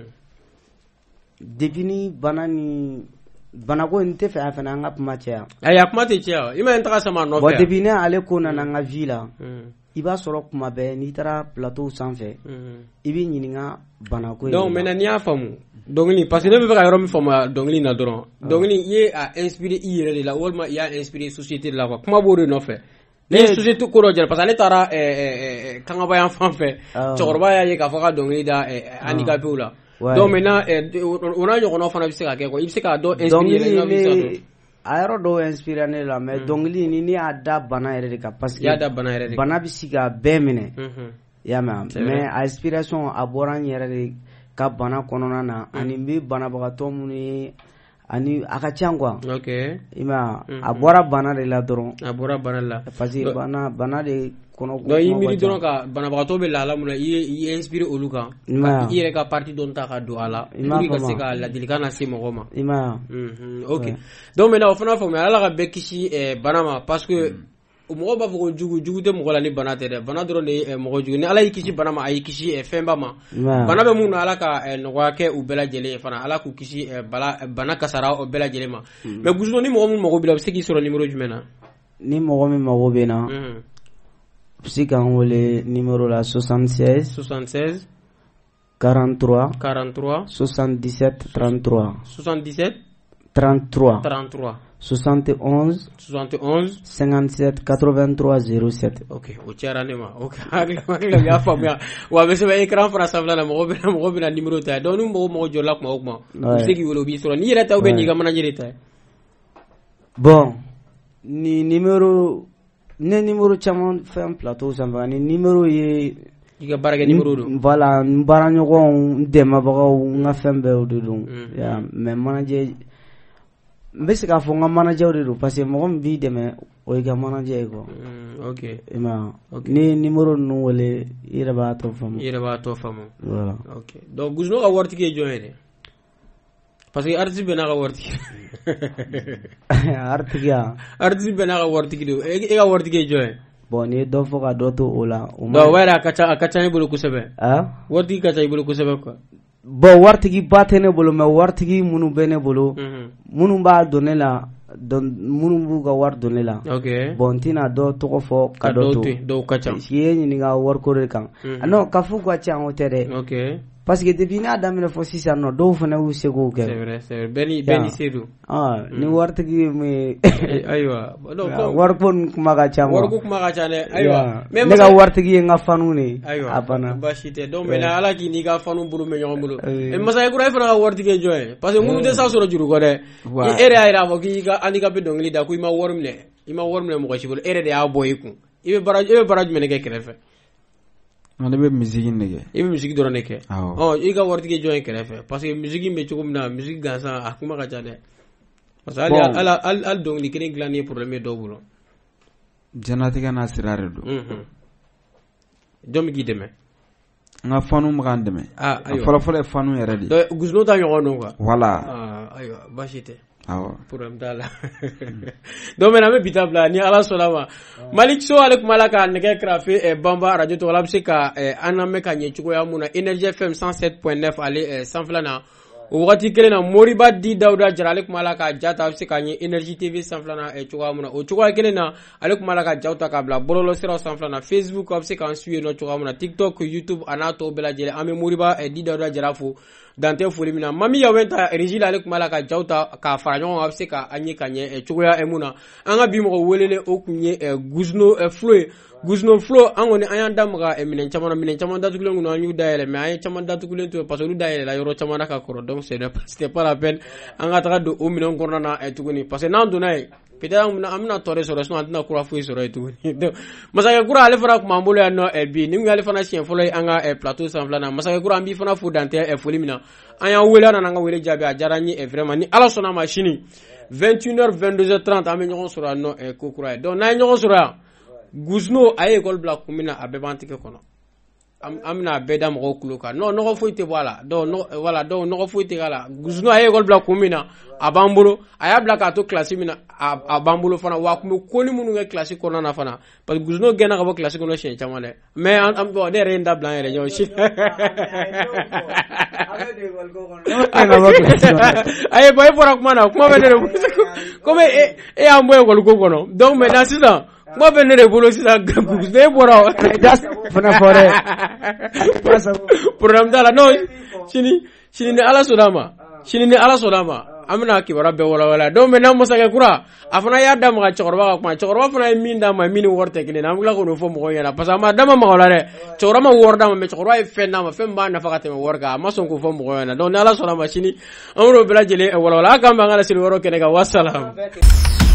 défini bana ni bana ko nte fe afana nga puma tia ay akuma te tia ima entra sama no bo défini ale ko na nga villa mhm il va soro kuma be ni tara plateau sans fait mhm ibi nyininga bana ko donc maintenant ni afamu dongli parce que ne be ka yoro mi fama dongli na doron dongli ye a inspiré ire de la wolma ya inspiré société de la quoi kuma bo de no fe ne société ko do jere parce que ale tara eh eh kanga ba yan fan fe chorba ya ye ka foka dongli da handicapé ou là donc maintenant on a yo no fana bisika ke ko ibisika do inspiré na bisika ayro do inspiré ne la mais dongli ni ni ada bana ere de ka parce que ya da bana ere de bana bisika be mine mhm ya ma mais inspiration aboran yere de ka bana konona na ani bi bana bagato muni ani akachangwa okay ima abora bana de la doron abora bana la parce que bana bana de kono do yimi doron ka bana bagato be la la muna yi inspiré oluka yi re ka parti don ta ka do ala ni ka se ka la dilikana se mo goma ima mhm okay donc maintenant ofana fo me ala ka be kishi bana ma parce que mo ba fo jugu jugu te mo la ni bana te de bana doron ni mo jugu ni ala yi kishi bana ma ayi kishi femba ma bana be mun ala ka no wa ke u bela jele fana ala ku kishi bala bana kasara o bela jele ma mais guzno ni mo mo bila se ki soro numéro jumena ni mo mi mo be na mhm psika ngole numéro la soixante-seize soixante-seize quarante-trois quarante-trois soixante-dix-sept trente-trois soixante-dix-sept trente-trois trente-trois soixante et onze soixante et onze cinquante-sept quatre-vingt-trois zéro sept. Ok, o tiara ne ma. Ok, hakila ya famia. Wa bese ba écran français la mo be mo be na numéro ta. Donc nous mo mo jola ko ma. O segi wolo bi so ni reta o be ni ga mana jireta. Bon, ni numéro ne numéro chamon fait un plateau ça va ni numéro ye iga barage numéro do. Voilà, baranyo ko dema ba ko nga fembe o do. Ya, mais manager mbese ka fonga manager de parce que mo bi deme o ga manager ko ok ima ni numéro no wole ira ba to famo ira ba to famo voilà ok donc guzno ka worti ke joine parce que artiste bena ka worti artiste ya artiste bena ka worti do e ga worti ke joine bon ni do fo ka do to ola do wera ka cha ka cha ibulu kusebe ah worti ka cha ibulu kusebe ko bo wartigi batene bolo me wartigi munu bene bolo munu ba donné la don munu bu ga war donné la okay bon tina do to fo ka do to do ka cha yeni ni ga war ko re kan no ka fu ko cha o tere okay parce que depuis na adam le fo sisa no do fo na u sego ke c'est vrai c'est vrai beni beni sedu ah ni wartigi me aywa do war ko kuma ga cha war ko kuma ga cha ne aywa même ga wartigi nga fanu ne apana bashite do mena ala ki ni ga fanu bulu me nyom bulu e masa ko ray fana wartigi joy parce que munu de sa soro juru ko de ere ayra fo ki ga andi ga be dongli da ku ima wormle ima wormle mo ko ci bulu ere de a boyiku ibe baraj ibe baraj me ne ke krefe on be musique nege ibe musique do neke oh iga wartigi joy krefe parce que musique me ci ko na musique ga sa akuma ga jade parce que ala al al dongli kene glani problème do bulo janati kana sirare do mhm dom gi deme nga fanu magan deme ah ayo folo folo fanu yere di do guzno ta yo no quoi voilà ah ayo bashite awo problème dala do mena me bitabla ni ala solama malik so alek malaka ne ke krafe e bamba radio to labse ka aname ka nye chuko ya muna energy fm cent sept point neuf ale sanflana wakati kele na moriba di dauda jara alek malaka jata abse ka nye energy tv sanflana e chuko muna o chuko kele na alek malaka jauta ka bla bololo sira sanflana facebook abse ka suye no chuko muna tiktok youtube anato bela jele ame moriba e di dauda jara fu dante foli mina mami ya wenta regila ale kuma la ka jawta ka fara ɲɔgɔn a bɛ se ka an ye ka ɲɛ cogoya mun na an ka bi mɔgɔ welele o kun ye Guzno Flo Guzno Flo an kɔni an y'an da maga minɛn caman na minɛn caman datugulen kun an y'u dayɛlɛ mais an ye caman datugulen to parce que olu dayɛlɛla yɔrɔ caman na ka kɔrɔ donc c'était pas la peine an ka taga don o minɛn kɔnɔna na tuguni parce que n'an donna ye peut-être an bɛna tɔɔrɔ sɔrɔ sinon an tɛna kura foyi sɔrɔ ye tuguni masakɛ kura ale fana kun b'an bolo yan nɔ bi ni kun y'ale fana siɲɛ fɔlɔ ye an ka plateau sanfɛla na masakɛ kura an b'i fana fo dantɛ foli min na an y'an wele an nana an ka wele jaabi a diyara an ye vraiment ni ala sɔnna a ma sini vingt et une heures vingt-deux heures trente an bɛ ɲɔgɔn sɔrɔ yan nɔ ko kura ye donc n'an ye ɲɔgɔn sɔrɔ yan Guzno a ye école bila kun min na a bɛɛ b'an tigɛ kɔnɔ an bɛna a bɛɛ da mɔgɔw kulo kan non nɔgɔ foyi tɛ bɔ a la donc voilà donc nɔgɔ foyi tɛ k'a la Guzno a ye école bila kun min na a b'an bolo a y'a bila k'a to classe min na a b'an bolo fana wa a tun bɛ ko ni minnu kɛ classe kɔnɔna na fana parce que Guzno gɛnna ka bɔ classe kɔnɔ siɲɛ caman dɛ mais an bon ne yɛrɛ ye n da bila an yɛrɛ ɲɔgɔn si ayi bon e bɔra kuma na kuma bɛ ne de bolo comme e y'an bɔ école ko kɔnɔ donc maintenant sisan kuma bɛ ne de bolo sisan Guzno e bɔra fana fɔ dɛ problème t'a la non sini sini ni ala sɔnna a ma sini ni ala sɔnna a ma an bɛna kibaruya bɛɛ walawala donc maintenant masakɛ kura a fana y'a da maga cɛkɔrɔba ka kuma cɛkɔrɔba fana ye min d'a ma min ni wari tɛ kelen an bɛ tila k'o fɔ mɔgɔw ɲɛna parce que a ma da ma maga o la dɛ cɛkɔrɔba ma wari d'a ma mais cɛkɔrɔba ye fɛn d'a ma fɛn min b'a nafa ka tɛmɛ wari kan a ma sɔn k'o fɔ mɔgɔw ɲɛna donc ni ala sɔnna a ma sini an b'o bɛɛ lajɛlen walawala a k'an b'an ka laseli yɔrɔ kɛnɛ kan wasalaam.